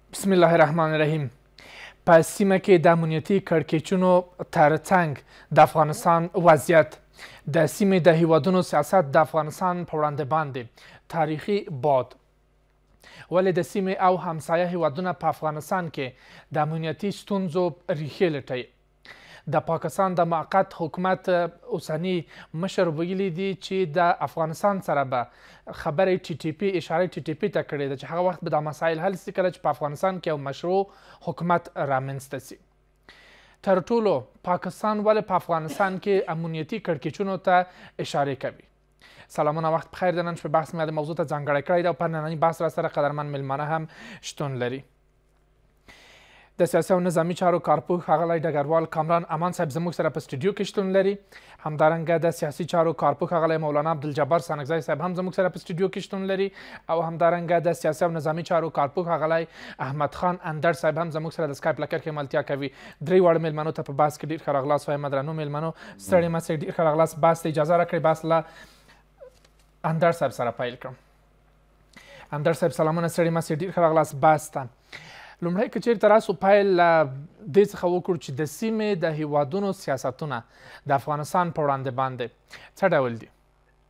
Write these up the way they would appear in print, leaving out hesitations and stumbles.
بسم الله الرحمن الرحیم. په سیمه کې د امنیتي کړکېچونو ترڅنګ د افغانستان وضعیت د سیمې د هیوادونو سیاست د افغانستان په وړاندې باندې تاریخي باد ولې د سیمې او همسایه هیوادونه په افغانستان کې د امنیتي ستونزو ریښې لټوي. د پاکستان د موقت حکومت اوسنی مشر ویلي دي چې د افغانستان سره به خبرې ټي ټي پي اشاره ټي ټي پي ته کړې ده چې هغه وخت به دا مسایل حل شي کله چې په افغانستان کې یو مشروع حکومت رامنځته شي. تر ټولو پاکستان ولې په افغانستان کې امنیتي کړکېچونو ته اشاره کوي؟ سلامونه، وخت بخیر. د نن شپې بحث مې د موضوع ته ځانګړی کړی دی او په ننني بحث را سره قدرمن میلمانه هم شتون لري. د سیاسي او نظامي چارو کارپوه ښاغلی ډګروال کامران امان صاحب زموږ سره په سټوډیو کې شتون لري. همدارنګه د سیاسي چارو کارپوه ښاغلی مولانا عبدالجبار سانکزی صاحب هم زموږ سره په سټوډیو کې شتون لري او همدارنګه د سیاسي او نظامي چارو کارپوه ښاغلی احمد خان اندړ صاحب هم زموږ سره د سکایپ له کرښې ملتیا کوي. درې واړه میلمنو ته په بحث کې ډېر ښه راغلاست. وایم درنو میلمنو، ستړي مه شئ، ډېر ښه راغلاست. بحث ته اجازه راکړئ بحث له اندړ صاحب سره پیل کړم. اندړ صاحب سلامونه، ستړي مه شئ، ډېر ښه راغلاست بحث ته. لومړی که چېرته راسو پیل دې څخه وکړو چې د سیمې د هیوادونو سیاستونه د افغانستان په وړاندې باندې څه ډول دي؟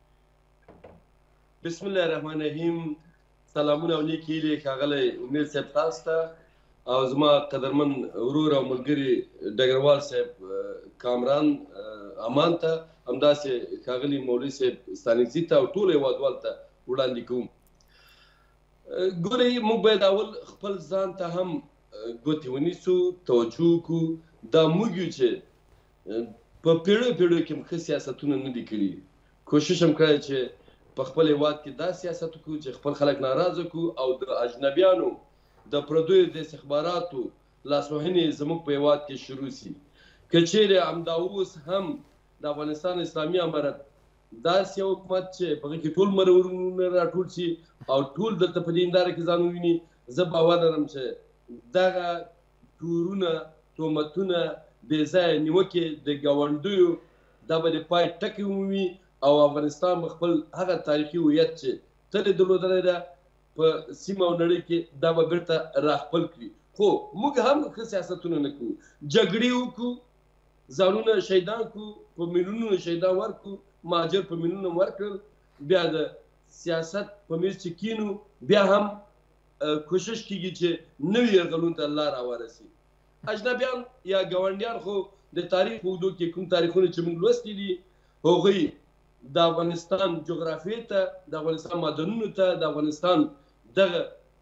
بسم الله الرحمن الرحیم. سلامونه او نیک هیلې ښاغلی امیر صاحب تاسو ته او زما قدرمن ورور او ملګري ډګروال صاحب کامران امان ته، همداسې ښاغلي مولوي صاحب ستانکزي ته او ټولو هیوادوالو ته وړاندې کوم. ګورئ، موږ باید اول خپل ځان ته هم ګوتې ونیسو، توجه وکړو. دا موږ یو چې په پیړیو پیړیو کې ښه سیاستونه نه دي کړي. کوشش هم کړی چې په خپل هیواد کې دا سیاست وکړو چې خپل خلک ناراضه کړو او د اجنبیانو د پردیو د استخباراتو لاسوهنې زموږ په هیواد کې شروع شي. که چیرې همدا اوس هم د افغانستان اسلامي امارت داسې یو حکومت چې په هغه کې ټول مرورونه راټول شي او ټول دلته په دې هنداره کې ځان وویني، زه باور لرم چې دغه تورونه، تهمتونه، بې ځایه نیوکې د ګاونډیو دا به د پای ټکی ومومي او افغانستان به خپل هغه تاریخي هویت چې تل یې درلودلی ده په سیمه او نړۍ کې دا به بېرته راخپل کړي. خو موږ هم ښه سیاستونه نه کوو، جګړې وکړو، ځانونه شهیدان کړو، په میلیونونو شهیدان ورکړو، مهاجر په میلیونونو ورکړل، بیا د سیاست په میز چې کینو بیا هم کوشش کیږي چې نوي یرغلونو ته لار هواره شي. اجنبیان یا ګاونډیان خو د تاریخ په اوږدو کې کوم تاریخونه چې موږ لوستي دي هغوی د افغانستان جغرافیې ته، د افغانستان معدنونو ته، د افغانستان دغه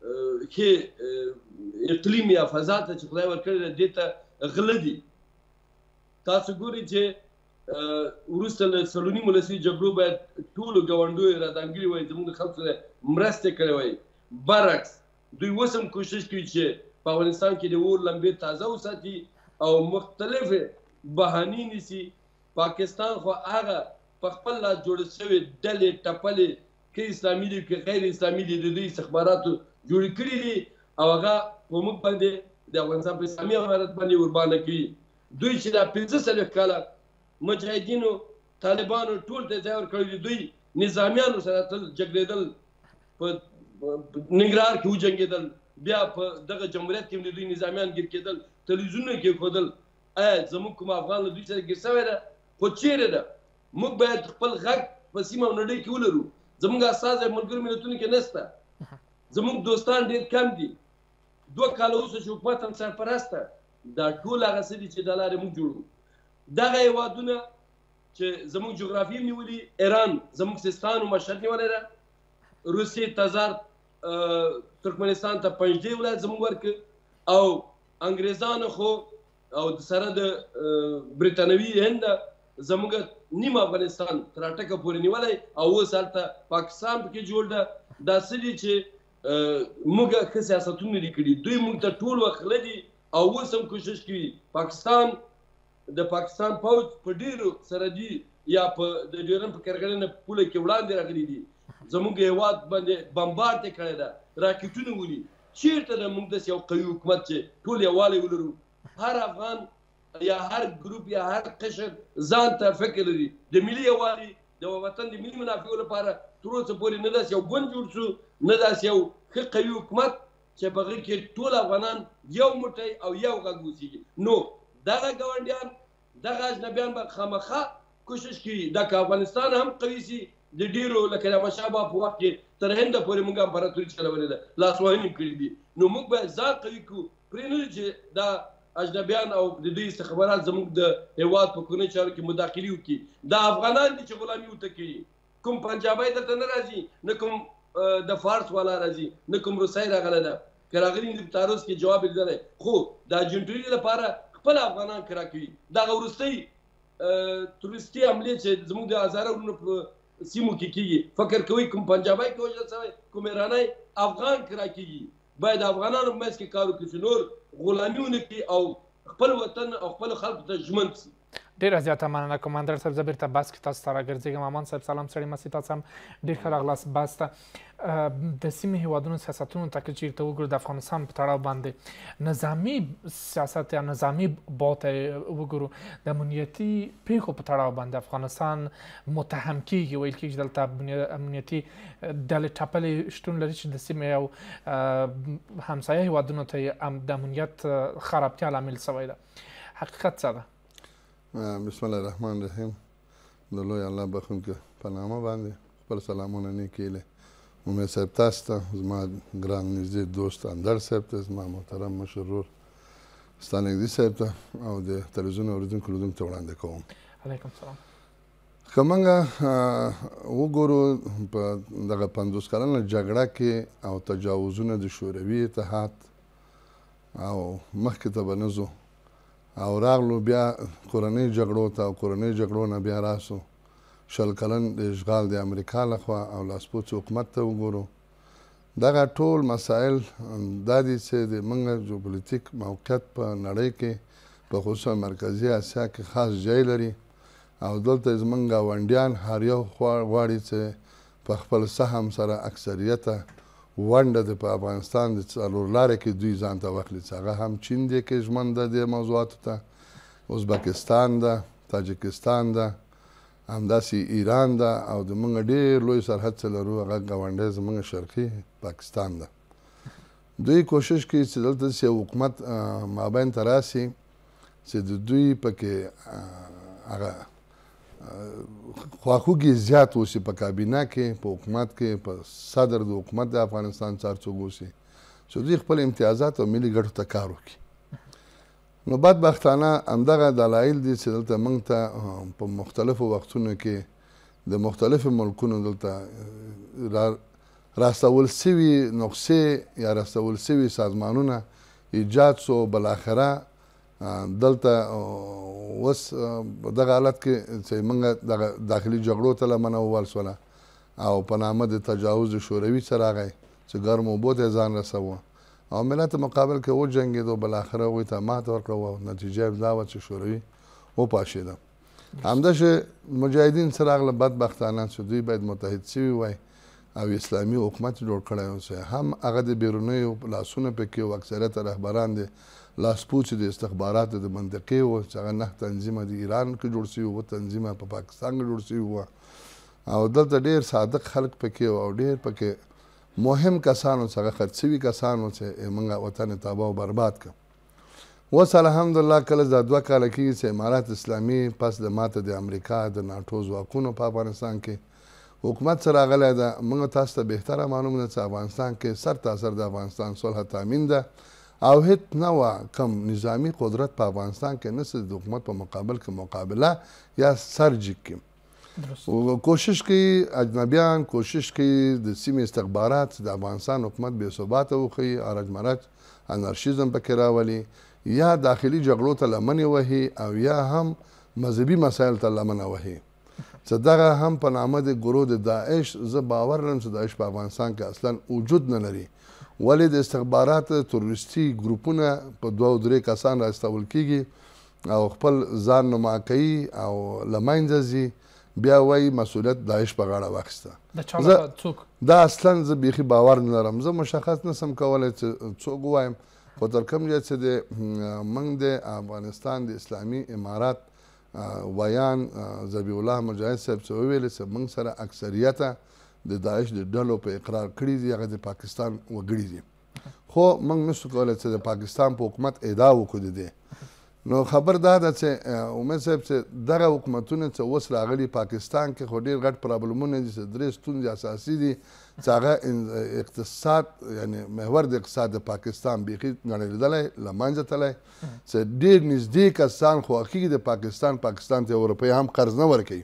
ښې اقلیم یا فضا ته چې خدای ورکړې ده دې ته غله دي. تاسو ګورئ چې وروسته له څلور نیمو لسیزو جګړو باید ټولو ګاونډیو رادانګلي وای، زموږ د خلکو سره مرستې کړې وای. برعکس دوی اوس هم کوشش کوي چې په افغانستان کې د اور لمبې تازه وساتي او مختلفې بهانې نیسي. پاکستان خو هغه په خپل لاس جوړې شوې ډلې ټپلې، که اسلامي دي که غیر اسلامي دي، د دوی استخباراتو جوړې کړي دي او هغه په موږ باندې د افغانستان په اسلامي امارت باندې ورباندې کوي. دوی چې دا 15 کاله مجاهدینو، طالبانو ټول ته ځای ورکړی دی، دوی نظامیانو سره تل جګړېدل، په ننګرهار کې وجنګېدل، بیا په دغه جمهوریت کې هم د دوی نظامیان ګیر کېدل، تلویزیونونه کې ښودل. آیا زموږ کوم افغان له دوی سره ګیر شوی ده؟ خو چیرې ده؟ موږ باید خپل غږ په سیمه او نړۍ کې ولرو. زموږ استازی ملګرو ملتونو کې نشته، زموږ دوستان ډېر کم دي. 2 کاله وروسته چې حکومت هم سرپرسته، دا ټول هغه څه دي چې دا لارې موږ جوړو. دغه هیوادونه چې زموږ جغرافیې نیولي، ایران زموږ سیستان او مشهد نیولی ده، روسیې تزار ترکمنستان ته 5 ولایت زموږ ورکړ او انګریزانو خو او سره د برټانوي هند زموږ نیم افغانستان تر اټکه پورې نیولی او اوس هلته پاکستان پکې جوړ ده. دا څه دي چې موږ ښه سیاستونه دي کړي. دوی موږ ته ټول وخت غله دي او اوس هم کوشش کوي. د پاکستان پوځ په ډیرو سرحدي یا په د ډیورنډ په کرغلینه پوله کې وړاندې راغلي دي، زموږ هیواد باندې بمبارد یې کړی ده، راکټونه ولي. چیرته ده موږ داسې یو قوي حکومت چې ټول یووالی ولرو؟ هر افغان یا هر ګروپ یا هر قشر ځان ته فکر لري د ملي یووالي، د وطن د ملي منافعو لپاره. تر اوسه پورې نه داسې یو ګوند جوړ شو، نه داسې یو ښه قوي حکومت چې په هغه کې ټول افغانان یو موټی او یو غږ اوسېږي. نو دغه ګاونډیان دغه اجنبیان به خامخا کوشش کوي دا که افغانستان هم قوي سي د ډېرو لکه د احمدشاه بابا په وخت کې تر هنده پورې موږ امپراتوري چلولې ده، لاسوهنې کړي دي. نو موږ باید ځان قوي کړو، پرې نه چې دا اجنبیان او د دوی استخبارات زموږ د هېواد په کورنیو چارو کې مداخلې وکړي. دا افغانان دي چې غلامي ورته کوي، کوم پنجابی دلته نه راځي، نه کوم د فارس والا راځي، نه کوم روسۍ راغلی ده. که راغلي دي په تعرض کې جواب یې لیدلی، خو د اجنټوري لپاره خپل افغانان کرا کوي. دغه وروستۍ تورستي حملې چې زموږ د هزاره ورونو په سیمو کې کېږي، فکر کوئ کوم پنجابی کې وژل شوی، کوم ایرانی افغان کرا کېږي. باید افغانانو په منځ کې کار وکړي چې نور غلامي ونه کړي او خپل وطن او خپل خلکو ته ژمن شي. ډیره زیاته مننه کوماندر صاحب. زه بیرته بس کې تاسو ته راګرځېږم. امان صاحب سلام سړی مسي، تاسو هم ډېر ښه راغلاست بس ته. د سیمې هیوادونو سیاستونو ته که چېرته وګورو د افغانستان په تړاو باندې نظامي سیاست یا نظامي باب ته وګورو، د امنیتي پیښو په تړاو باندې افغانستان متهم کېږي، ویل کېږي دلته امنیتي ډلې ټپلې شتون لري چې د سیمې او همسایه هیوادونو ته د امنیت خرابتیا لامل شوی ده. حقیقت څه ده؟ بسم الله الرحمن الرحیم. د لوی الله بخښونکي په نامه باندې خپل سلامونه نیک هیلې امید صاحب تاسو ته، زما ګران نږدې دوست اندړ صاحب ته، زما محترم مشر ورور ستا نږدې صاحب ته او د تلویزیون اورېدونکو لیدونکو ته وړاندې کوم. علیکم سلام. که موږ وګورو په دغه 50 کلنه جګړه کې او تجاوزونه د شوروي اتحاد او مخکې ته به نه ځو او راغلو بیا کورنۍ جګړو ته او کورنۍ جګړو نه بیا راسو 20 کلن د اشغال د امریکا لخوا او لاسپوڅي حکومت ته وګورو. دغه ټول مسایل دا دي چې د موږ جیوپولیتیک موقعیت په نړۍ کې په خصوصا مرکزي اسیا کې خاص ځای لري او دلته زموږ ګاونډیان هر یو غواړي چې په خپل سهم سره اکثریته ونډه د په افغانستان د څلور لارې کې دوی ځان ته واخلي، چې هغه هم چین دی کې ژمن ده دې موضوعاتو ته، ازبکستان ده، تاجکستان ده، همداسې ایران ده او د موږ ډېر لوی سرحد چې لرو هغه ګاونډی زموږ شرقي پاکستان ده. دوی کوشش کوي چې دلته داسې یو حکومت مابین ته راسي چې د دوی پکې هغه خواخوږي زیات اوسي په کابینه کې، په حکومت کې، په صدر د حکومت د افغانستان څارڅوک اوسي چې دوی خپل امتیازات او ملي ګټو ته کار وکړي. نو بدبختانه همدغه دلایل دي چې دلته موږ ته په مختلفو وختونو کې د مختلفو ملکونو دلته راستول سوي نقصې یا راستول سوي سازمانونه ایجاد سو. بالاخره دلته اوس دغه حالت کې چې موږ دغه داخلي جګړو ته لمنه ووال سوله او په نامه د تجاوز شوروي څه راغی چې ګرم اوبو ته ځان رسوه او ملت مقابل کې وجنګېدو، بالاخره هغوی ته ماته ورکړه او نتیجه یې دا وه چې شوروي وپاشېده. همداسې مجاهدین څه راغله بدبختانه چې دوی باید متحد سوي وای او اسلامي حکومت جوړ کړی اوسئ. هم هغه د بیرونیو لاسونه پکې او اکثریت رهبران د لاسپوڅي د استخباراتو د منطقې وو چې هغه 9 تنظیمه د ایران کې جوړ سوي وو، 7 تنظیمه په پاکستان کې جوړ سوي وو او دلته ډېر صادق خلک پکې او ډېر پکې مهم کسانو څخه خرڅ سوي کسانو چې موږ وطن تباه او برباد کړ. اوس الحمدلله کله دا 2 کاله کېږي چې امارات اسلامي پس د ماته د امریکا د ناټو ځواکونو په افغانستان کې حکومت سره راغلی ده. موږ تاسو ته بهتره معلوم ده چې افغانستان کې سرتاسر د افغانستان صلح تامین ده او هیڅ نه وه کم نظامي قدرت په افغانستان کې نه د حکومت په مقابل کې مقابله یا سر جګ کړي. کوشش کوي اجنبیان، کوشش کوي د سیمې استخبارات د افغانستان حکومت بې ثباته وښیي، ارج مرج انارشیزم پکې راولي، یا داخلي جګړو ته لمنې وهي او یا هم مذهبي مسایل ته لمنه وهي چې دغه هم په نامه د ګروه د داعش. زه باور لرم چې داعش په افغانستان کې اصلا وجود نه لري، ولې د استخبارات تروریستي ګروپونه په 2-3 کسان راستول کېږي او خپل ځان نما کوي او له منځه ځي، بیا وایي مسؤلیت داعش په غاړه واخیسته. دا اصلا زه بیخي باور نه لرم. زه مشخص نسم کولی چې څوک ووایم، خو تر کوم ځای چې د موږ د افغانستان د اسلامي امارات ویان ذبیح الله مجاهد صاحب څه وویلې چې موږ سره اکثریته د داعش د ډلو په اقرار کړي دي، هغه د پاکستان وګړي دي خو موږ نشو کولی چې د پاکستان په حکومت ادعا وکړو د دې. نو خبر دا ده چې امید صاحب چې دغه حکومتونه چې اوس راغلي پاکستان کې خو ډېر غټ پرابلمونه دي چې درې ستونزې اساسي دي چې هغه اقتصاد یعنی محور د اقتصاد د پاکستان بیخي نړېدلی له منځه تللی چې ډېر نږدې کسان خوښېږي د پاکستان ته اروپۍ هم قرض نه ورکوي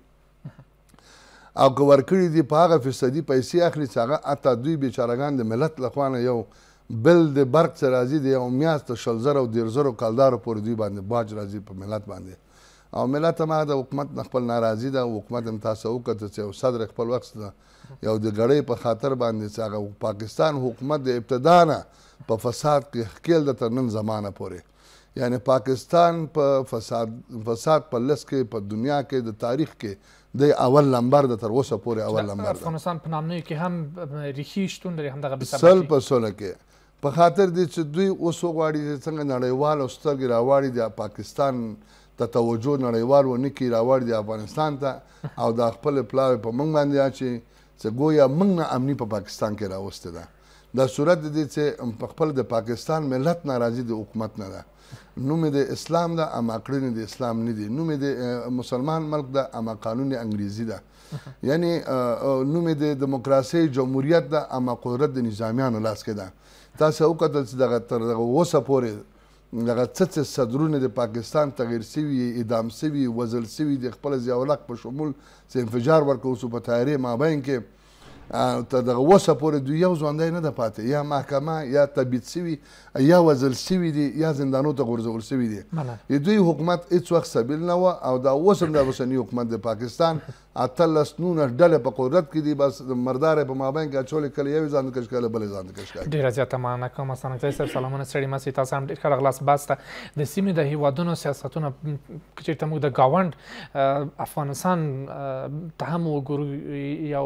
او که ورکړي دي په هغه فیصدي پیسې اخلي چې هغه حتی دوی بیچارهګان د ملت لخوا نه یو بل د برق څخه راځي د یو میاشت 100,000 او 1,000 کلدارو پورې دوی باندې باج راځي په ملت باندې او ملت هم د حکومت نه خپل ناراضي ده. حکومت هم تاسو وکړه چې یو صدر خپل وخت یو د غړۍ په خاطر باندې چې هغه پاکستان حکومت د ابتدا نه په فساد کې ښکېل ده تر نن زمانه پورې یعنی پاکستان په فساد په لس کې په دنیا کې د تاریخ کې د اول نمبر د تر اوسه پورې اول نمبر ده. افغانستان په نامنیو کې هم ریښې شتون لري همدغه بسبب سل په سله کې په خاطر دي چې دوی اوس وغواړي چې څنګه نړیوال او سترګې راواړي د پاکستان ته توجه نړیوال ونه کړي راواړي د افغانستان ته او د خپل پلاوی په موږ باندې اچي چې ګویا موږ نه امني په پاکستان کې راوسته ده. دا صورت دی چې په خپل د پاکستان ملت ناراضي د حکومت نه ده. نوم د اسلام ده اما کړنې د اسلام نه دي. نوم د مسلمان ملک ده اما قانون انګریزي ده یعنی نوم د دیموکراسي جمهوریت ده اما قدرت د نظامیانو لاس کې ده. تاسو وکتل چې دغه تر دغه اوسه پورې دغه څه صدرونه د پاکستان تغییر سوي اعدام سوي وژل سوي د خپل ضیاءالحق په شمول چې انفجار ورکړو سو په طیارې مابین کې تر دغه اوسه پورې دوی یو ژوندی نه ده پاتې یا محکمه یا تبعید سوي یا وژل سوي دي یا زندانو ته غورځول سوي دي. د دوی حکومت هېڅ وخت سبیل نه وه او دا اوس هم د اوسني حکومت د پاکستان 18 ډلې په قدرت کې دي بس مردار په مابین کې اچولې کله یو ځان کش کله بل ځان کش کوي. ډیره زیاته مننه کوم سنګ صاحب سلامونه سړي ماسي تاسو هم ډیر ښه غلاس باسته د سیمې د هیوادونو سیاستونه چې موږ د گاوند افغانستان ته هم وګورو یو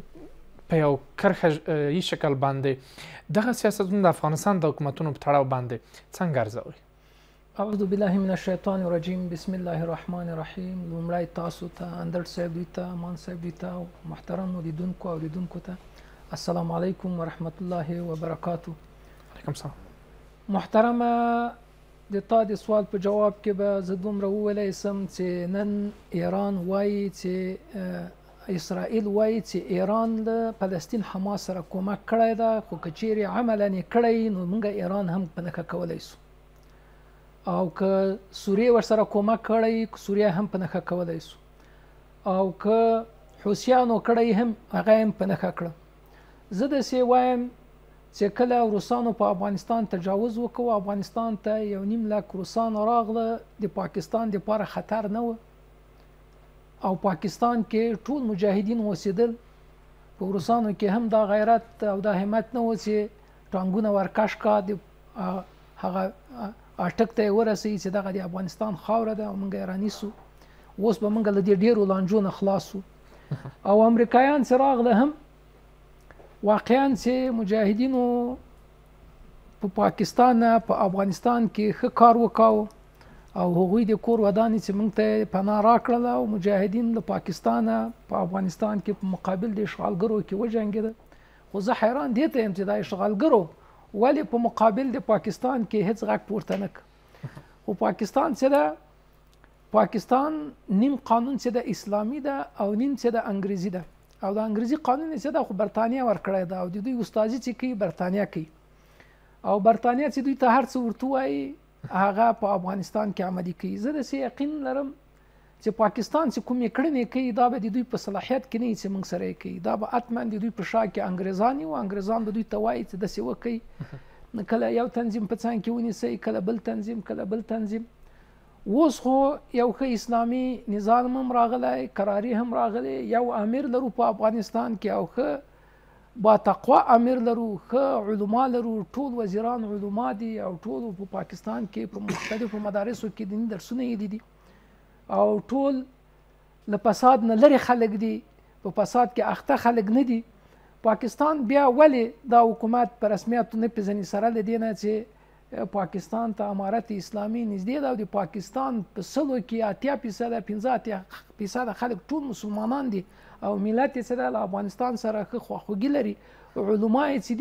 په یو کرښه شکل باندې دغه سیاستونه د افغانستان د حکومتونو په تړاو باندې څنګه ارزوي؟ اعوذ بالله من الشیطان الرجیم بسم الله الرحمن الرحیم. لومړی تاسو ته اندړ صاحب دوی ته امان صاحب دوی ته محترم لیدونکو او لیدونکو ته السلام علیکم ورحمت الله وبرکاتو. علیکم السلام. محترمه د تا د سوال په جواب کې به زه دومره وویلی سم چې نن ایران وایي چې اسرائیل وایي چې ایران له فلسطین حماس سره کومک کړی ده خو که چیرې عملا یې کړی نو موږ ایران هم په نښه کولی سو او که سوریې ورسره کومک کړی سوریه هم په نښه کولی سو او که حوثیانو کړی هم هغه هم په نښه کړه. زه داسې وایم چې کله روسانو په افغانستان تجاوز وکړو افغانستان ته 1.5 لک روسان راغله د پاکستان دپاره خطر نه و او پاکستان کې ټول مجاهدین اوسېدل په روسانو کې هم دا غیرت او دا همت نه و چې ټانګونه ورکش کا د هغه اټک ته ورسي چې دغه د افغانستان خاوره ده او موږ یې رانیسو. اوس به موږ له دې ډېرو لانجو نه خلاصو او امریکایان چې راغله هم واقعا چې مجاهدینو په پاکستان نه په افغانستان کې ښه کار وکاو او هغوی د کور ودانې چې موږ ته پناه راکړله او مجاهدین له پاکستانه په افغانستان کې په مقابل د اشغالګرو کې وجنګېده. خو زه حیران دې ته یم چې دا اشغالګرو ولې په مقابل د پاکستان کې هیڅ غږ پورته نه کړ. خو پاکستان چې ده پاکستان نیم قانون چې ده اسلامي ده او نیم چې ده انګریزي ده او د انګریزي قانون چې ده خو برطانیه ورکړی ده او د دوی استازي چې کوي برطانیه کوي او برطانیه چې دوی ته هر څه ورته وایي هغه په افغانستان کې عملي کوي. زه داسې یقین لرم چې پاکستان چې کومې کړنې کوي دا به د دوی په صلاحیت کې نه وي چې موږ سره یې کوي. دا به حتما د دوی په شا کې انګریزان وي او انګریزان به دوی ته وایي چې داسې وکوي کله یو تنظیم په څنګ کې ونیسئ کله بل تنظیم کله بل تنظیم. اوس خو یو ښه اسلامي نظام هم راغلی قراري هم راغلی یو امیر لرو په افغانستان کې او ښه با تقوا امیر لرو ښه علما لرو ټول وزیران علما دي او ټول په پاکستان کې په مختلفو مدارسو کې دیني درسونه یې دي او ټول له فساد نه لرې خلک دي په فساد کې اخته خلک نه دي. پاکستان بیا ولې دا حکومت په رسمیاتو نه پېژني سره له دې نه چې پاکستان ته امارت اسلامي نږدې ده او د پاکستان په 100 کې 80% خلک ټول مسلمانان دي او ملت یې څه ده له افغانستان سره ښه خواخوږي لري. علما یې چې دي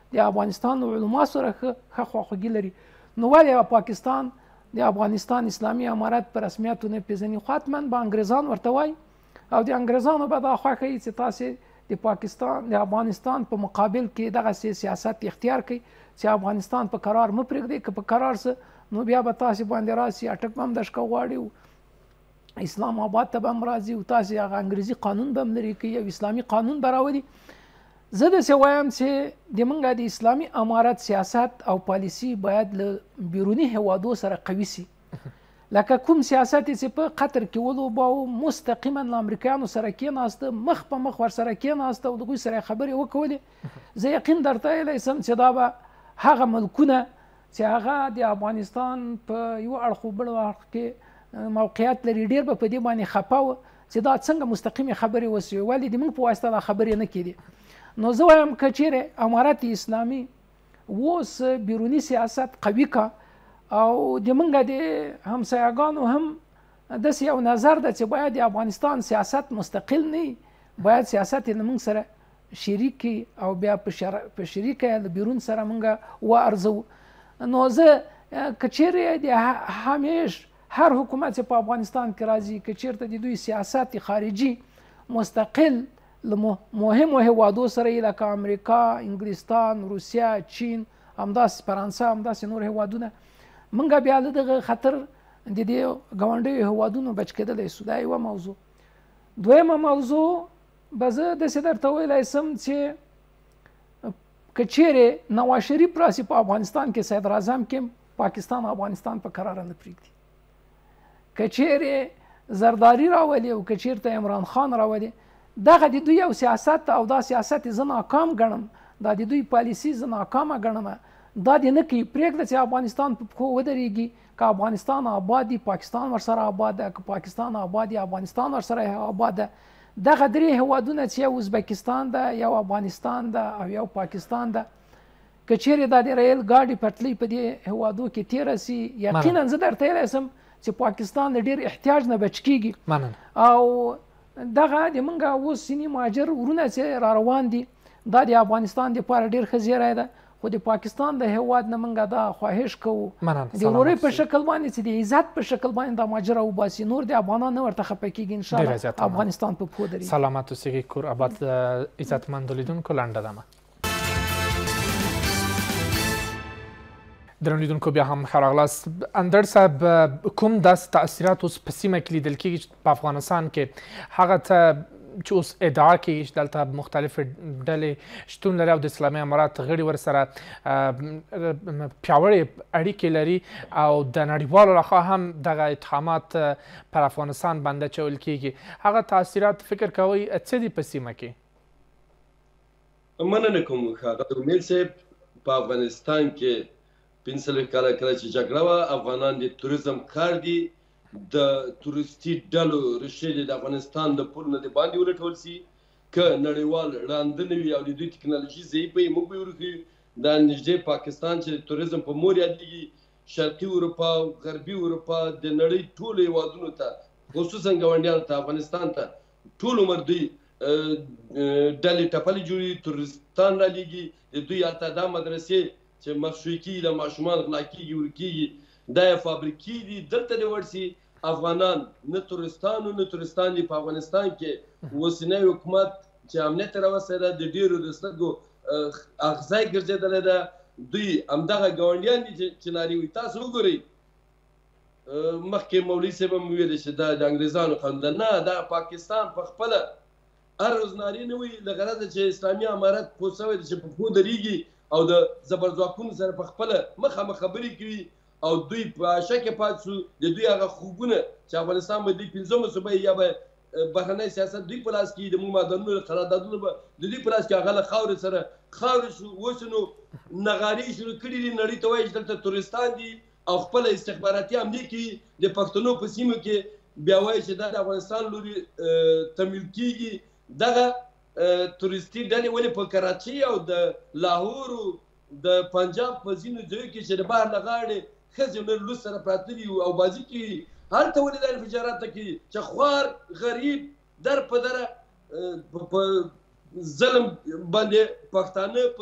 د افغانستان علما سره ښه خواخوږي لري. نو ولې پاکستان د افغانستان اسلامي امارت په رسمیاتو نه پیژني؟ خو حتما به انګریزان ورته وایي او د انګریزانو به دا خوښه وي چې تاسې د پاکستان د افغانستان په مقابل کې دغسې سیاست اختیار کړئ چې افغانستان په قرار مه پرېږدئ. که په قرار څه نو بیا به تاسې باندې راسي اټک به هم دشکه غواړي، اسلام آباد ته به هم راځي او تاسې هغه انګریزي قانون به هم لرې کوي، یو اسلامي قانون به راولي. زه داسې وایم چې د موږ د اسلامي امارت سیاست او پالیسي باید له بیروني هیوادو سره قوي سي. لکه کوم سیاست چې په قطر کې ولوباو، مستقیما له امریکایانو سره کېناسته، مخ په مخ ورسره کېناسته او د هغوی سره خبرې وکولې. زه یقین درته ویلی سم چې دا به هغه ملکونه چې هغه د افغانستان په یو اړخ و بل اړخ کې موقعیت لري ډېر به په دې باندې خفه وه چې دا څنګه مستقیمې خبرې وسوې، ولې د موږ په واسطه دا خبرې نه کېدې. نو زه وایم که چیرې امارت اسلامي اوس بیروني سیاست قوي کا او د موږ د همسایهګانو هم داسې یو نظر ده چې باید د افغانستان سیاست مستقل نه وي، باید سیاست یې له موږ سره شریک کړي او بیا په شریکه یې له بیرون سره موږ وارزو. نو زه که چیرې د همیش هر حکومت چې په افغانستان کې راځي که چیرته د دوی سیاست خارجي مستقل له مهمو هیوادو سره یې لکه امریکا، انګلستان، روسیه، چین، همداسې فرانسه، همداسې نور هیوادونه، موږ بیا له دغه خطر د دې ګاونډیو هیوادونو بچ کېدلی سو. دا یوه موضوع. دویمه موضوع به زه داسې درته ویلی سم چې که چیرې نواز شریف راسي په افغانستان کې صدراعظم کې پاکستان او افغانستان په قراره نه پرېږدي. که چیرې زرداري راولي او که چیرته عمران خان راولي، دغه د دوی یو سیاست او دا سیاست زه ناکام ګڼم، دا د دوی پالیسي زه ناکامه ګڼم. دا دې نه کوي پرېږده چې افغانستان په پښو ودرېږي. که افغانستان آباد وي پاکستان ورسره آباد ده، که پاکستان آباد وي افغانستان ورسره آباد ده. دغه درې هیوادونه چې یو ازبکستان ده، یو افغانستان ده او یو پاکستان ده، که چیرې دا د ریل ګاډي پټلۍ په دې هیوادو کې تېره سي، یقینا زه درته ویلی سم چې پاکستان له ډېر احتیاج نه بچ کېږي. او دغه د موږ اوس سینې مهاجر ورونه چې را روان دي، دا د افغانستان دپاره ډېر ښه زیری ده، خو د پاکستان د هیواد نه موږ دا خواهش کوو د ورورۍ په شکل باندې چې د عزت په شکل باندې دا ماجره وباسي، نور د افغانان نه ورته خفه کېږي. انشاءالله افغانستان په پښو درېږي. سلامت اوسېږئ. کور آباد عزتمندو لیدونکو لنډه دمه. درنو لیدونکو بیا هم ښه راغلاست. اندړ صاحب، کوم داسې تاثیرات اوس په سیمه کې لیدل کېږي په افغانستان کې هغه ته چې اوس ادعا کوي چې دلته مختلفې ډلې شتون لري او د اسلامي امارات غړي ورسره پیاوړې اړیکې لري او د نړیوالو لخوا هم دغه اتهامات پر افغانستان باندې اچول کېږي، هغه تاثیرات فکر کوئ څه دي په سیمه کې؟ مننه کوم ښاغلی امیر صاحب. په افغانستان کې 45 کاله کله چې جګړه وه، افغانان د توریزم کار دي، د تورستي ډلو ریښې د افغانستان د پول نه د باندې ولټول سي. که نړیوال ړانده نه وي او د دوی ټکنالوژي ضعیفه وي، موږ به یې ورښیو. دا نږدې پاکستان چې د توریزم په مور یادېږي، شرقي اروپا او غربي اروپا د نړۍ ټولو هیوادونو ته، خصوصا ګاونډیانو ته، افغانستان ته ټول عمر دوی ډلې ټپلې جوړوي، تورستان رالیږي. د دوی هلته دا مدرسې چې مخشوي کېږي، د ماشومان غلا کېږي، ورکېږي، دا یې فابریکې دي، دلته دې ورسي. افغانان نه تورستان نه تورستان دي په افغانستان کې. اوسنی حکومت چې امنیت یې راوستی ده، د ډېرو د سترګو اغځی ګرځېدلی ده. دوی همدغه ګاونډیان دي چې نارې وي. تاسو وګورئ، مخکې مولوي صاحب هم ویلې چې دا د انګریزانو قانون ده. نه، دا پاکستان په خپله هر روز نارې نه وي، له غرضه چې اسلامي امارت پوه سوی ده چې په پښو درېږي او د زبرځواکونو سره په خپله مخامخ خبرې کوي او دوی په شکه پاتې شو. د دوی هغه خوبونه چې افغانستان به دوی 15مه صوبه یا به بهرنی سیاست دوی په لاس کې، د موږ معدنونو قراردادونه به د دوی په لاس کې، هغه له خاورې سره خاورې شو. اوس نو نغارې شروع کړي دي، نړۍ ته وایي چې دلته تورستان دي او خپله استخباراتي حملې کوي د پښتنو په سیمو کې، بیا وایي چې دا د افغانستان لوري تمویل کېږي. دغه تورستي ډلې ولې په کراچۍ او د لاهور د پنجاب په ځینو ځایو کې چې د بهر له غاړې ښځې او نر لوڅ سره پراته دي او بازي کوي، هلته ولې دا انفجارات نه کوي چې خوار غریب در په دره په ظلم باندې پښتانه په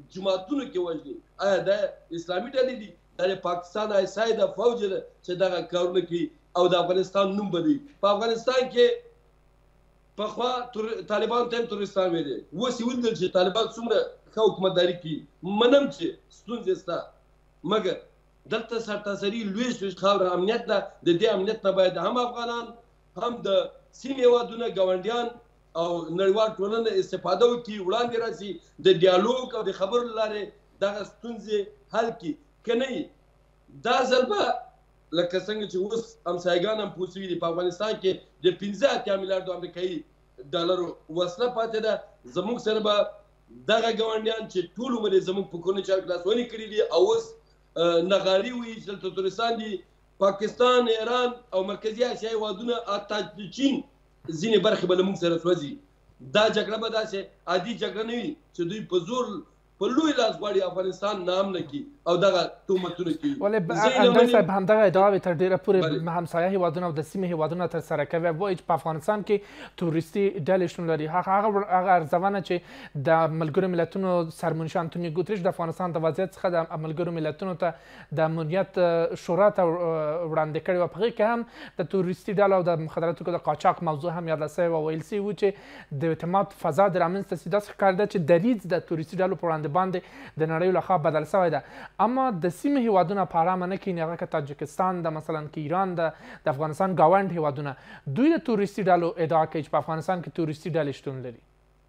جماعتونو کې وژني. آیا دا اسلامي ډلې دي؟ دا د پاکستان ISI د فوج ده چې دغه کارونه کوي او د افغانستان نوم بدوي. په افغانستان کې پخوا طالبان ته هم ترورستان ویلې، اوس یې ولیدل چې طالبان څومره ښه حکومتداري کوي. منم چې ستونزې شته، مګر دلته سرتاسري لوی خاوره امنیت ده. د دې امنیت نه باید هم افغانان هم د سیمې هېوادونه ګاونډیان او نړیوال ټولنه استفاده وکړي، وړاندې راسي، د ډیالوګ او د خبرو له لارې دغه ستونزې حل کړي. که نه دا ځل به لکه څنګه چې اوس همسایګان هم پوه سوي دي، په افغانستان کې د 15 میلیارډو امریکایي ډالرو وسله پاتې ده. زموږ سره به دغه ګاونډیان چې ټول عمر یې زموږ په کورنۍ چارو کې لاسوهنې کړي دي او اوس نغاري وایي چې دلته ترورستان دي، پاکستان، ایران او مرکزي اسیا هېوادونه حتی د چین ځینې برخې به له موږ سره سوځي. دا جګړه به داسې عادي جګړه نه وي چې دوی په زور په لوی لاس غواړي افغانستان نام نه کړي او دغه تهمتونه کوي. ولې اندر صاحب همدغه ادعاوې تر ډېره پورې همسایه هېوادونه او د سیمې هېوادونه ترسره کوي، وایي چې په افغانستان کې تورستي ډلې شتون لري. هغه ارزونه چې د ملګرو ملتونو سرمنشي انټونیو ګوتریش د افغانستان د وضعیت څخه د ملګرو ملتونو ته د امنیت شورا ته وړاندې کړې وه، په هغې کې هم د تورستي ډلو او د مخدراتو د قاچاق موضوع هم یاده سوې وه. ویل سوي وو چې د اعتماد فضا د رامنځته سي. داسې ښکارېده چې دریځ د تورستي ډلو په وړاندې باندې د نړۍ لخوا بدل شوی ده. اما د سیمې هېوادونه په ارامه نه کښېني، هغه که تاجکستان ده، مثلا که ایران ده، د افغانستان ګاونډ هېوادونه، دوی د تورستي ډلو ادعا کوي چې په افغانستان کې تورستي ډلې شتون لري.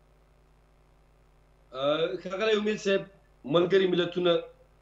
ښاغلی امید صاحب، ملګري ملتونه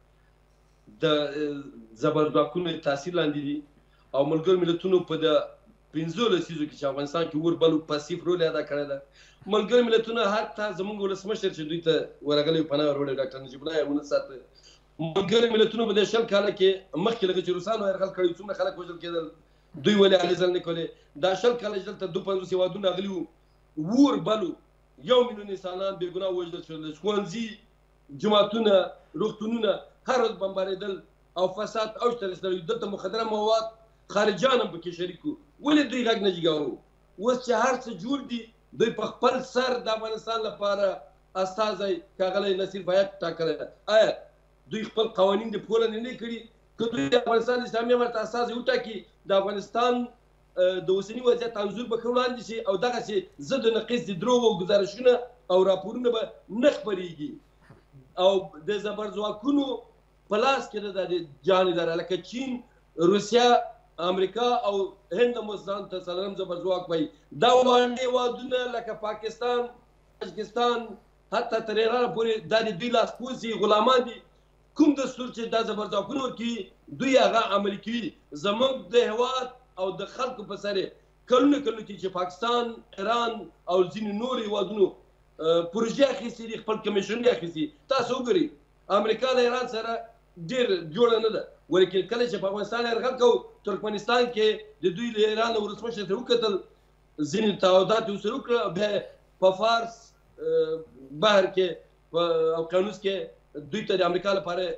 د زبرځواکونو تاثیر لاندې دي او ملګرو ملتونو په د 15 لسیزو کې چې افغانستان کې ور بل پاسیف رول ادا کړی ده. ملګري ملتونه حتی زموږ ولسمشر چې دوی ته ورغلی پناه ور وړی ډاکټر نجیب الله یې ونه ساته. ملګري ملتونو په دې 20 کاله کې مخکې لکه چې روسانو یرغل کړی څومره خلک وژل کېدل، دوی ولې هلې ځل نه کولې. دا 20 کاله چې دلته 52 هېوادونه راغلي وو، ور بلو 1 میلیون انسانان بې ګناه وژل شول، ښوونځي، جوماتونه، روغتونونه هر ورځ بمبارېدل او فساد اوج ته رسېدلی. دلته مخدره مواد خارجان هم پکې شریک وو. ولې دوی غږ نه جګاوه؟ اوس چې هر څه جوړ دي، دوی په خپل سر د افغانستان لپاره استازی ښاغلی نصیر فایق ټاکلی ده. آیا دوی خپل قوانین د پوله نه کړي؟ که دوی د افغانستان د اسلامي امارت استازی وټاکي، د افغانستان د اوسني وضعیت انځور به ښه وړاندې شي او دغسې ضد و نقیص د دروغو ګزارشونه او راپورونه به نه خپرېږي او د زبرځواکونو په لاس کې ده د جهان اداره، لکه چین، روسیه، امریکا او هند هم ځان ته څلورم زبرځواک وایي. دا واړه هېوادونه لکه پاکستان، تاجکستان، حتی تر ایرانه پورې دا د دوی لاسپوڅي غلامان دي. کوم دستور چې دا زبرځواکونه ورکوي دوی هغه عملي کوي. زموږ د هېواد او د خلکو په سر کلونه کې چې پاکستان، ایران او ځینې نور هېوادونو پروژې اخیستې دي، خپل کمیشنونه اخیستي. تاسو وګورئ امریکا له ایران سره ډېر جوړه نه ده، ولیکن کله چې په افغانستان یرغل کوو، ترکمنستان کې د دوی له ایران ولسمشر ته وکتل، ځینې تعهدات یې ورسره وکړه، بیا په فارس بحر کې او قانوس کې دوی ته د امریکا لپاره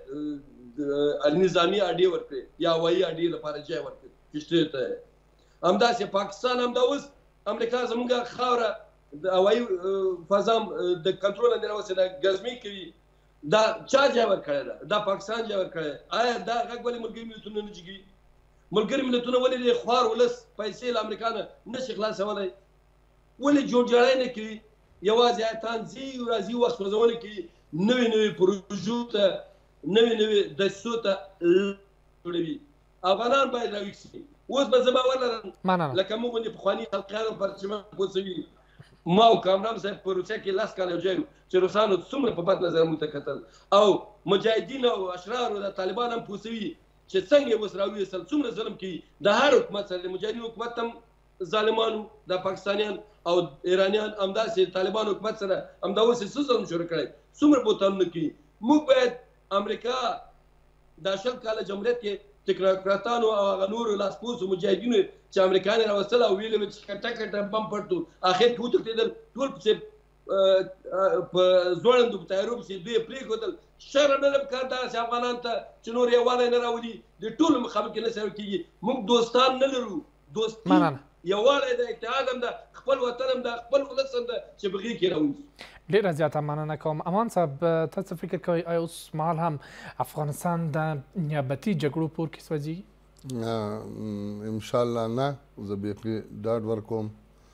نظامي اډې ورکړې یا هوایي اډې لپاره ځای ورکړې کښتیو ته. همداسې پاکستان هم دا اوس امریکا زموږ خاوره د هوایي فضا د کنټرول لاندې راوستې ده، ګزمې کوي. دا چا ځای ورکړی ده؟ دا پاکستان ځای ورکړی. آیا دا غږ ولې ملګري ملتونه نه جګوي؟ ملګري ملتونه ولې د خوار ولس پیسې له امریکا نه نشي خلاصولی؟ ولې جوړجاړی نه کوي؟ یوازې ایتان ځي راځي وخت سوځونه کوي، نوې پروژو ته، نوې دسیسو ته جوړوي. افغانان باید راویښ شي. اوس به زه باور لرم لکه موږ غوندې پخواني خلقیانو پرچمن پوڅوي. ما او کامران صاحب په روسیه کې 10 کاله یو ځای چې روسانو څومره په بد نظر موږ ته کتل او مجاهدین او اشرار او د طالبان هم پوڅوي چې څنګه یې اوس راویستل، څومره ظلم کوي. د هر حکومت سره د مجاهدین حکومت هم ظالمانو، د پاکستانیان او ایرانیان همداسې طالبان حکومت سره همدا اوس یې څه ظلم شروع کړی، څومره بوتانونه کوي. موږ باید امریکا دا 20 کاله جمهوریت کې تکنوکراتانو او هغه نورو لاسپوڅو مجاهدینو چې امریکایان یې راوستل او ویل یې چې کټه بم پټو، اخر کې وتښتېدل، ټول پسې په ځوړندو په تیارو پسې دوی یې پرېښودل. شرم نه ده پکار داسې افغانانو ته چې نور یووالی نه راولي، د ټولو مخامخ نه سره کېږي. موږ دوستان نه لرو، دوستي یووالی د اتحاد هم ده خپل وطن هم ده خپل ولس هم ده چې په غېږ کې راونیسو. ډېره زیاته مننه کوم. امان صاحب تاسو فکر کوئ آیا اوس مهال هم افغانستان د نیابتي جګړو پور کې سوځي؟ انشاءالله نه، زه بیخي ډاډ ورکوم.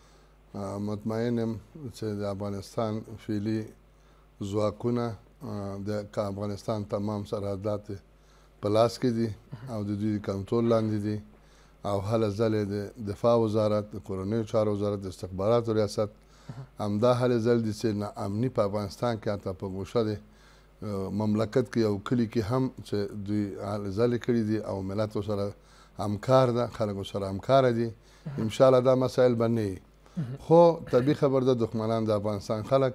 مطمئن یم چې د افغانستان فعلي ځواکونه د افغانستان تمام سرحدات په لاس کې دي او د دوی کنټرول لاندې دي او هله ځلې د دفاع وزارت، د کورنیو چارو وزارت، د استخباراتو ریاست همدا هلې ځل دي چې ناامني په افغانستان کې حتی په ګوشه د مملکت کې او کلي کې هم چې دوی هلې ځلې کړي دي او ملت ورسره همکار ده، خلک ورسره همکاره دي. انشاءالله دا مسایل به نه وي. خو طبیعي خبر ده دښمنان د افغانستان خلک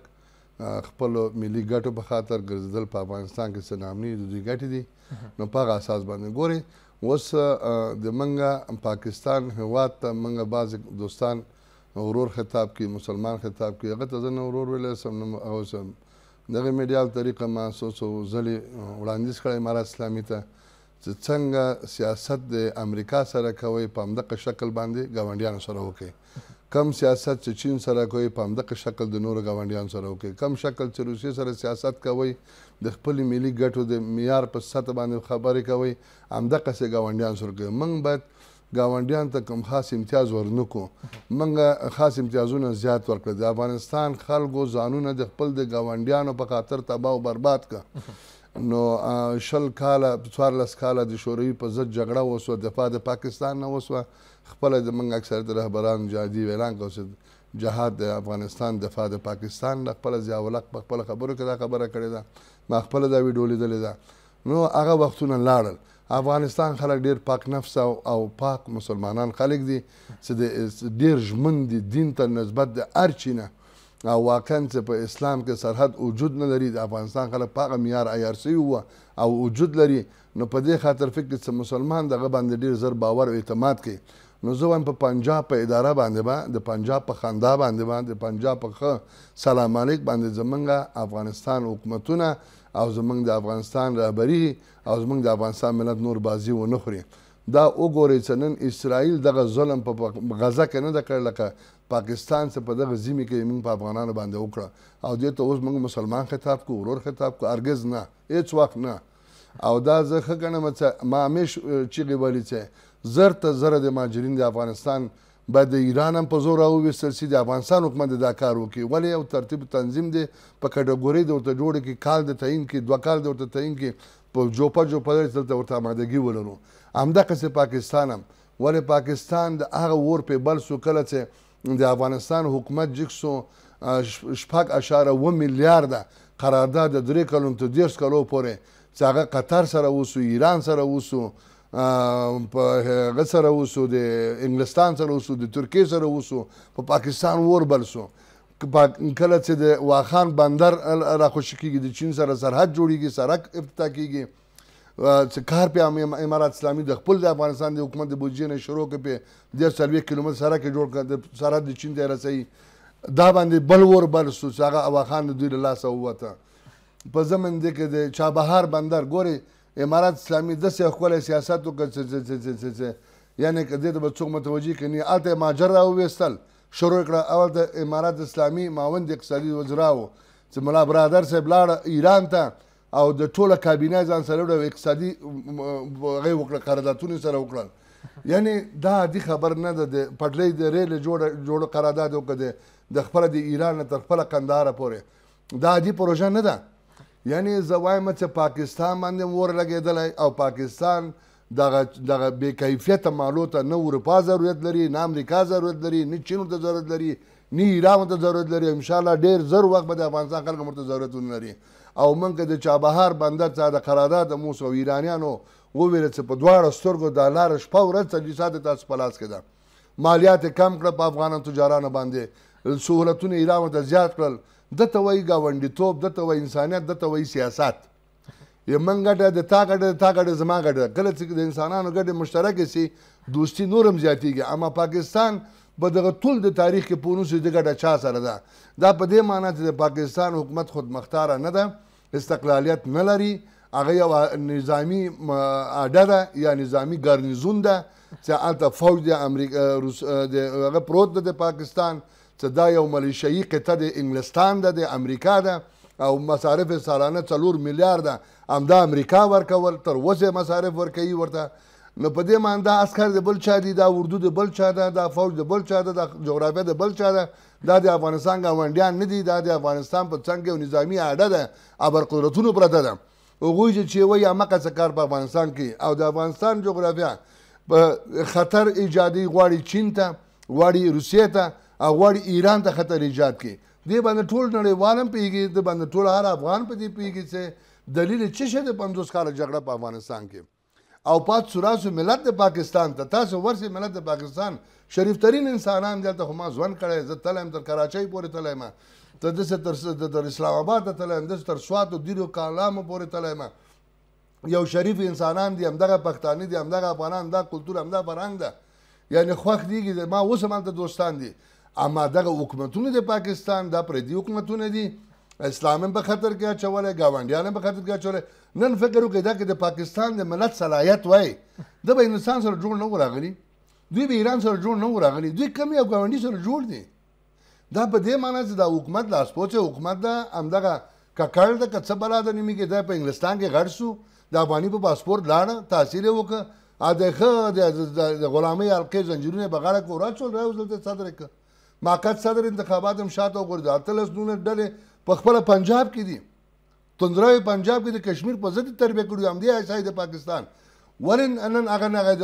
خپلو ملي ګټو په خاطر ګرځېدل په افغانستان کې څه ناامني د دوی ګټې دي، نو په هغه اساس باندې ګورئ. اوس د منګه پاکستان هېواد ته منګه بعضې دوستان ورور خطاب کوي، مسلمان خطاب کوي، هغه ته زه نه ورور ویلی سم نه اوس دغه میډیا طریقه ما څو ځلې وړاندیز کړی امارات اسلامي ته چې څنګه سیاست د امریکا سره کوئ په همدغه شکل باندې ګاونډیانو سره وکړئ. کم سیاست چې چین سره کوئ په همدغه شکل د نورو ګاونډیانو سره وکړئ. کم شکل چې روسیې سره سیاست کوئ د خپلې ملي ګټو د معیار په سطح باندې خبرې کوئ همدغسې ګاونډیانو سره کوئ. موږ باید ګاونډیانو ته کوم خاص امتیاز ورنکو، موږ خاص امتیازونه زیات ورکړه. د افغانستان خلکو ځانونه د خپل د ګاونډیانو په خاطر تباه و برباد کړه. نو 20 کاله 14 کاله د شوروي په ضد جګړه وسوه، دفاع د پاکستان نه وسوه. خپله زموږ اکثریت رهبران جهادي اعلان کړه چې جهاد د افغانستان دفاع د پاکستان د خپله ضیاءالحق په خپله خبرو کې دا خبره کړې ده، ما خپله دا ویډیو لیدلې ده. نو هغه وختونه لاړل. افغانستان خلک ډېر پاک نفس او پاک مسلمانان خلک دي چې ډېر ژمن دي دین ته نسبت د هر چي نه، او واقعا چې په اسلام کې سرحد وجود نه لري. د افغانستان خلک په هغه معیار عیار سوي وه او وجود لري. نو په دې خاطر فکر چې مسلمان دغه باندې ډېر زر باور او اعتماد کوي. نو زه وایم په پنجاب په اداره باندې به د پنجاب په خندا باندې به د پنجاب په ښه سلام علیک باندې زمونږ افغانستان حکومتونه او زمونږ د افغانستان رهبري او زمونږ د افغانستان ملت نور بازي ونه خوري. دا وګورئ چې نن اسرائیل دغه ظلم په غزه کې نه ده کړی لکه پاکستان چې په دغه زمې کې موږ په افغانانو باندې وکړه، او دې ته اوس موږ مسلمان خطاب کوو، ورور خطاب کوو. هرګز نه، هېڅ وخت نه. او دا زه ښه ګڼم چې ما همیش چیغې ویلې چې زر ته زره د مهاجرین د افغانستان باید د ایران هم په زور راوویستل شي، د افغانستان حکومت دا کار وکړي. ولې یو ترتیب تنظیم دی په کټګورۍ د ورته جوړه کړي، کال د تعین کړي، 2 کال د ورته تعین کړي، په جوپه دلته ورته آمادګي ولرو. همدغسې پاکستان هم، ولې پاکستان د هغه اور پې بل سو کله چې د افغانستان حکومت جګ سو 6.1 میلیارده قرارداد د 3 کلونو تر 10 کلو پورې چې هغه قطر سره وسو، ایران سره وسو، په هغه سره وسو، د انګلستان سره وسو، د ترکیې سره وسو، په پاکستان اور بل سو. کله چې د واخان بندر راخوشي کېږي، د چین سره سرحد جوړیږي، سړک افتتاح کېږي، چې کار پې امارات اسلامي د خپل د افغانستان د حکومت د بودجې نه شروع کړي، پې 40 کیلومتر سړک یې جوړ کړه، د سرحد د چین ته یې رسوي. دا باندې بل اور بل سو چې هغه واخان د دوی له لاسه ووته. په ضمن دې کې د چابهار بندر ګورئ امارات اسلامي داسې ښکلی سیاست وکړ چې یعنې که دې ته به څوک متوجه کړي نه، هلته یې مهاجر راوویستل شروع کړه. اول د امارات اسلامي معاون اقتصادي وزرا و چې ملا برادر صاحب لاړه ایران ته او د ټوله کابینه ځان سره وړه اقتصادي هغه یې وکړه، قراردادونه سره وکړل. یعنې دا عادي خبر نه ده. د پټلۍ د ریل جوړ قرارداد وکړه د خپله د ایران نه تر خپله قندهاره پورې. دا عادي پروژه نه ده. یعنی زه وایم چې پاکستان باندې اور لګېدلی او پاکستان دغه بې کیفیته مالو ته نه اروپا ضرورت لري، نه امریکا ضرورت لري، نه چین ورته ضرورت لري، نه ایران ورته ضرورت لري. انشاءالله ډېر زر وخت به د افغانستان خلک ورته ضرورت ونه لري. او موږ که د چابهار بندر څخه د قرارداد موږ او ایرانیانو وویل چې په دواړو سترګو دا لاره شپه ورځ 24 ساعته تاسو په لاس کې ده. مالیات یې کم کړه په افغانانو تجارانو باندې، سهولتونه ایران ورته زیات کړل. دته وایي ګاونډیتوب، دته وایي انسانیت، دته وایي سیاست. موږ ګټه د تا ګټه د تا ګټه زما ګټه. کله چې د انسانانو ګټې مشترکې سي دوستي نور هم زیاتېږي. اما پاکستان په دغه ټول د تاریخ کې پوه نه شو د ګټه چا سره ده. دا په دې معنی چې د پاکستان حکومت خودمختاره نه ده، استقلالیت نه لري، هغه یو نظامي اډه ده یا نظامي ګارنیزون ده چې هلته فوج د امریکا هغه پروت ده د پاکستان، چې دا یو ملیشیایي قطعه د انګلستان ده، د امریکا ده، او مصارف سالانه 4 میلیارده همدا امریکا ورکول، تر اوسه مصارف ورکوي ورته. نو په دې باندې دا عسکر د بل چا دي، دا اردو د بل چا ده، دا فوج د بل چا ده، دا جغرافیه د بل چا ده، دا د افغانستان ګاونډیان نه دي، دا د افغانستان په څنګ یو نظامي اډه ده، ابرقدرتونو پرته ده. هغوی چې وایي همغه څه کار په افغانستان کې، او د افغانستان جغرافیه په خطر ایجادي غواړي چین ته، غواړي روسیې ته، او غواړي ایران ته خطر ایجاد کړي. دې باندې ټول نړیوال هم پوهېږي، دې باندې ټول هر افغان په دې پوهېږي چې دلیل څه شی د 50 کاله جګړه په افغانستان کې. او پات سوراسو ملت د پاکستان ته، تاسو ورسې ملت د پاکستان شریف ترین انسانان دلته خو ما ژوند کړی، زه تللی یم تر کراچۍ پورې تللی یم، ته داسې تر اسلام آباد ته تللی یم، داسې تر سوات او دیرو کالامو پورې تللی یم. یو شریف انسانان دي، همدغه پښتانه دي، همدغه افغانان، همدا کلتور، همدا فرهنګ ده، یعنې خوښ دیږي. ما اوس هم هلته دوستان دي، اما دغه حکومتونه د پاکستان دا پردي حکومتونه دي، اسلام هم په خطر کې اچولی، ګاونډیان هم په خطر کې اچولی. نن فکر وکړئ دا که د پاکستان د ملت صلاحیت وای، ده به هندوستان سره جوړ نه و راغلي، دوی به ایران سره جوړ نه و راغلي، دوی کم یو ګاونډي سره جوړ دي. دا په دې معنی چې دا حکومت لاسپوڅی حکومت ده، همدغه ککړ ده که څه بلا ده نومېږي، دا په انګلستان کې غټ شو، د افغاني په پاسپورټ لاړه، تحصیل یې وکړه، د ښه د غلامۍ حلقې زنجیرونه یې په غاړه کړه وراچول، راوځ دلته صدر یې کړه. موقت صدر انتخابات هم شاته وغورځېد. 18 ډلې په خپله پنجاب کې دي، تندروی پنجاب کې د کشمیر په ضد تربیه کړي، همدې ایسای د پاکستان. ولې نن هغه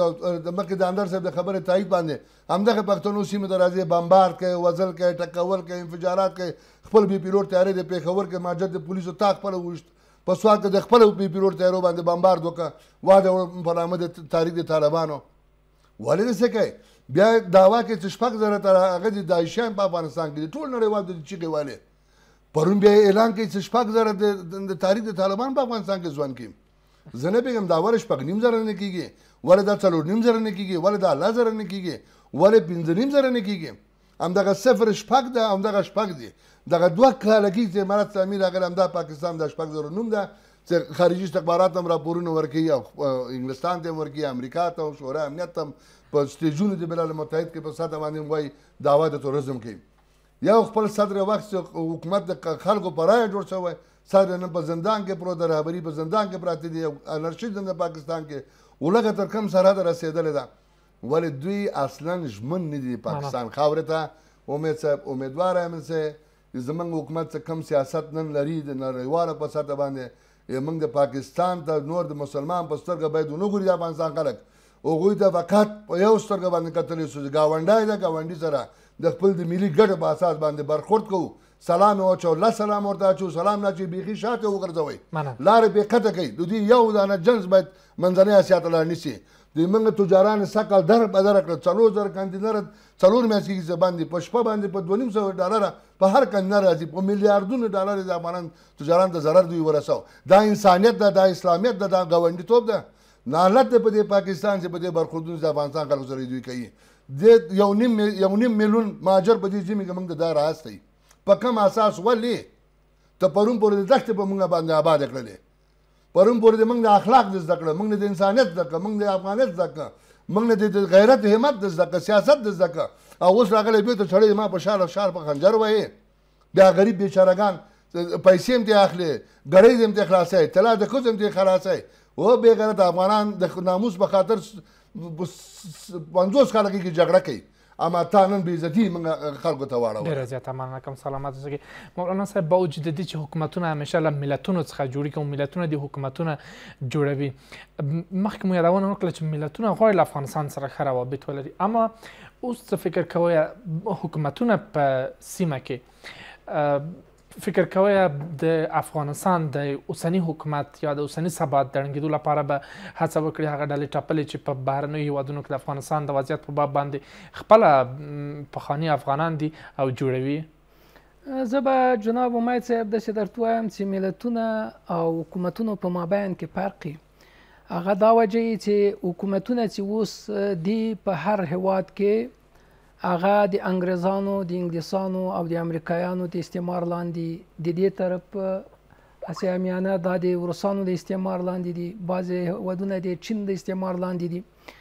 د مخکې د اندر صاحب د خبرې تایید باندې همدغه پښتنو سیمې ته راځي، بمبارد کوي، وژل کوي، ټکول کوي، انفجارات کوي، خپل بي پیلوټ طیارې د پېښور کې ماجد د پولیسو تا خپله وویشت، په سوات کې د خپل بي پیلوټ طیارو باندې بمبارد وکړه، واده په نامه د تاریخ د طالبانو. ولې داسې کوي؟ بیا دعوا کوي چې 6,000 تر هغه د داعشیان په افغانستان کې دي، ټول نړیوال د چیغې والې. پرون بیا اعلان کوي چې 6,000 د تاریخ د طالبان په افغانستان کې ژوند کوي. زه نه پوهېږم دا ولې 6,500 نه کېږي، ولې دا 4,500 نه کېږي، ولې دا 10,000 نه کېږي، ولې 5,500 نه کېږي. همدغه 0.6 ده، همدغه 6 دي. دغه 2 کاله کېږي چې امارت اسلامي راغلی، همدا پاکستان د 6,000 نوم ده، چې خارجي استخبارات هم راپورونه ورکوي، او انګلستان ته هم ورکوي، امریکا ته او شورای امنیت ته هم په سټیجونو د ملل متحد کې په سطح باندې وایي دعوا د تروریزم کوي. یو خپل صدر وخت حکومت د خلکو په رایه جوړ شوی، صدر نن په زندان کې پروت ده، رهبري په زندان کې پراته دي، انارشیزم د پاکستان کې ولږه تر کم سرحده رسېدلې ده. ولې دوی اصلا ژمن نه دي پاکستان خاورې ته. امید صاحب امیدواره یم چې زموږ حکومت څه کم سیاست نن لري د نړیواله په سطح باندې، موږ د پاکستان ته نور د مسلمان په سترګه باید ونه ګوري د افغانستان خلک. هغوی ته فقط په یو سترګه باندې کتلی شو چې ګاونډی ده، ګاونډي سره د خپل د ملي ګټو په اساس باندې برخورد کوو، سلام یې واچو، الله سلام ورته اچو، سلام نه اچوي بیخي شاته وګرځوئ، لارې بې قطع کوي. د دوی یو دانه جنس باید منځنۍ اسیا ته لاړ نیسي. د موږ تجاران سقل در بدره کړه، 4,000 کانټینر 4 میاشتې کې باندې په شپه باندې په 2,500 ډالره په هر کانټینر راځي، په میلیارډونو ډالر د افغان تجاران ته ضرر دوی ورسو. دا انسانیت ده، دا اسلامیت ده، دا ګاونډیتوب ده. نالت دی په دې پاکستان چې په دې برخوردونو د افغانستان خلکو سره دوی کوي. د 1.5 میلیون مهاجر په دې سیمې کې موږ ته دا راز دی. په کوم اساس؟ ولې ته پرون پورې د دښتې په موږ باندې آباد کړلې، پرون پورې موږ د اخلاق د زده کړه، موږ د انسانیت زده کړه، موږ د افغانیت زده کړه، موږ د غیرت همت د زده کړه، سیاست د زده کړه. او اوس راغلی بېرته سړی ما په شار په خنجر وایي. بیا غریب بیچارهګان پیسې هم ترې اخلي، ګړۍ دې هم ترې خلاصوي، طلا د ښځو هم ترې خلاصوي. و بې غیرته افغانان د ناموس په خاطر 50 کاله کې جګړه کوي، اما تا نن بېعزتي موږ خلکو ته واړوه. ډېره زیاته مننه کوم، سلامت اوسئ. مولانا صاحب با وجود دې چې حکومتونه همیشه له ملتونو څخه جوړي کوي، ملتونه دې حکومتونه جوړوي. مخکې مو یادونه وکړه چې ملتونه غواړي له افغانستان سره ښه روابط ولري، اما اوس څه فکر کوئ حکومتونه په سیمه کې فکر کوئ د افغانستان د اوسني حکومت یا د اوسني ثبات د ړنګېدو لپاره به هڅه وکړي هغه ډلې ټپلې چې په بهرنیو هېوادونو کې د افغانستان د وضعیت په باب باندې خپله پخواني افغانان دي او جوړوي؟ زه به جناب امید صاحب داسې درته وایم چې ملتونه او حکومتونو په مابین کې فرق هغه دا وجه یي چې حکومتونه چې اوس دي په هر هېواد کې هغه د انګریزانو، د انګلیسانو او د امریکایانو د استعمار لاندې، د دې طرف اسیا میانه دا د روسانو د استعمار لاندې دي، بعضې هېوادونه د چین د استعمار لاندې دي.